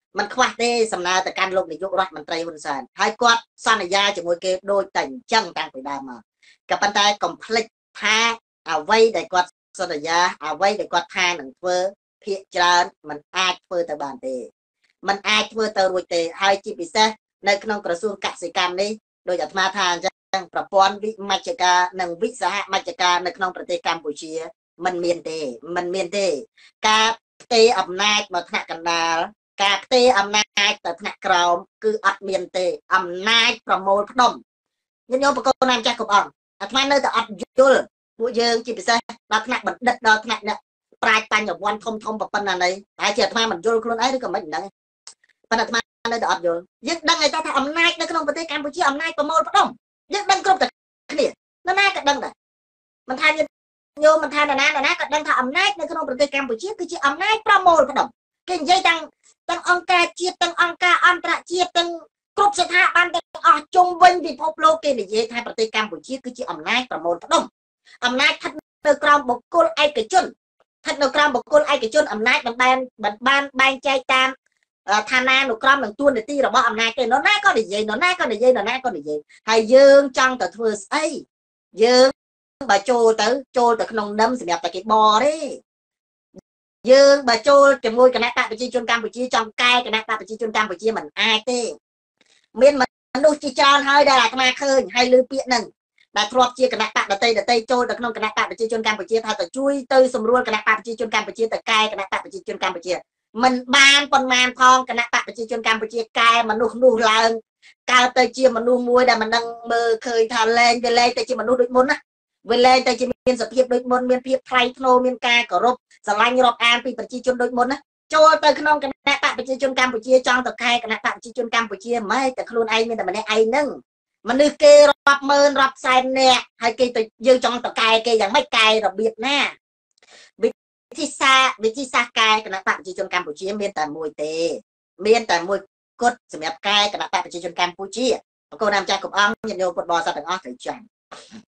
Speaker 1: มันខ្វះទេសំណើទៅកាន់លោកនាយករដ្ឋមន្ត្រីហ៊ុនសែនហើយគាត់សន្យាជាមួយគេដូចតែអញ្ចឹងតាំងពីដើមមកក៏ប៉ុន្តែកុំភ្លេចថាអ្វីដែលគាត់សន្យាអ្វីដែលគាត់ថានឹងធ្វើភាគច្រើនมันអាចធ្វើទៅបានទេมันអាចធ្វើទៅរួចទេហើយជាពិសេសនៅក្នុងក្រសួងកសិកម្មនេះដោយអាត្មាថាអញ្ចឹងប្រព័ន្ធវិមជ្ឈការនិងវិសហមជ្ឈការនៅក្នុងប្រទេសកម្ពុជាมันមានទេมันមានទេការផ្ទេរអំណាចមកថ្នាក់កណ្ដាលការផ្ទេរអំណាចទៅថ្នាក់ក្រោមគឺអត់មានទេអំណាចប្រមូលផ្ដុំញាតិញោមបកូនណាមចាស់គ្រប់អង្គអាត្មានៅតែអត់យល់ពួកយើងជាពិសេសដល់ថ្នាក់បណ្ឌិតដល់ថ្នាក់អ្នកប្រាជ្ញបញ្ញវន្តធំធំប៉ុណ្ណានេះតែជាអាត្មាមិនយល់ខ្លួនឯងឬក៏មិនដឹងប៉ុន្តែអាត្មានៅតែអត់យល់យើងដឹងហើយថាអំណាចនៅក្នុងប្រទេសកម្ពុជាអំណាចប្រមូលផ្ដុំយើងដឹងគ្រប់តែគ្នានរណាក៏ដឹងដែរមិនថាញាតិញោមមិនថានរណានរណាក៏ដឹងថាអំណាចនៅក្នុងប្រទេសកម្ពុជាគឺជាអំណាចប្រមូលផ្ដុំគេនិយាយទាំងទាំងអង្គការជាតិទាំងអង្គការអន្តរជាតិទាំងគ្រប់ស្ថាប័នទាំងអស់ជុំវិញពិភពលោកគេនិយាយថាប្រទេសកម្ពុជាគឺជាអំណាចប្រមូលផ្ដុំអំណាចស្ថិតនៅក្រោមបុគ្គលឯកជនស្ថិតនៅក្រោមបុគ្គលឯកជនអំណាចមិនបានមិនបានបែងចែកតាមឋានានុក្រមនិងទួនាទីរបស់អំណាចទេនរណាក៏និយាយនរណាក៏និយាយនរណាក៏និយាយហើយយើងចង់ទៅធ្វើស្អីយើងបើចូលទៅចូលទៅក្នុងនឹមសម្រាប់តែគេបរទេយើងបើចូលជាមួយគណៈបកប្រជាជនកម្ពុជាចង់កែគណៈបកប្រជាជនកម្ពុជាមិនអាចទេមានមនុស្សជាច្រើនហើយដែលអាត្មាឃើញហើយលើពាក្យហ្នឹងដែលធ្លាប់ជាគណៈបកដតីដតីចូលទៅក្នុងគណៈបកប្រជាជនកម្ពុជាថាទៅជួយទៅសម្រួលគណៈបកប្រជាជនកម្ពុជាទៅកែគណៈបកប្រជាជនកម្ពុជាមិនបានប៉ុន្មានផងគណៈបកប្រជាជនកម្ពុជាកែមនុស្សនោះឡើងកើតទៅជាមនុស្សមួយដែលមិនដឹងមើលឃើញថាលែងវាលែងទៅជាមនុស្សដូចមុនណាវាលែងទៅជាមានសភាពដូចមុនមានភាពថ្លៃថ្នូរមានការគោរពស្រឡាញ់រាប់អានពីប្រជាជនដូចមុនណាចូលទៅក្នុងគណៈបកប្រជាជនកម្ពុជាចង់ទៅកែគណៈបកប្រជាជនកម្ពុជាមិនតែខ្លួនឯងមានតែម្នាក់ឯងហ្នឹងមនុស្សគេរាប់ម៉ឺនរាប់សែននាក់ហើយគេទៅយើងចង់ទៅកែគេយ៉ាងម៉េចកែរបៀបណាវិធីសាស្ត្រវិធីសាស្ត្រកែគណៈបកប្រជាជនកម្ពុជាមានតែមួយទេមានតែមួយគត់សម្រាប់កែគណៈបកប្រជាជនកម្ពុជាបកូនណាមចាស់គ្រប់អង្គញាតិញោមពុទ្ធបរិស័ទទាំងអស់ត្រូវចាំ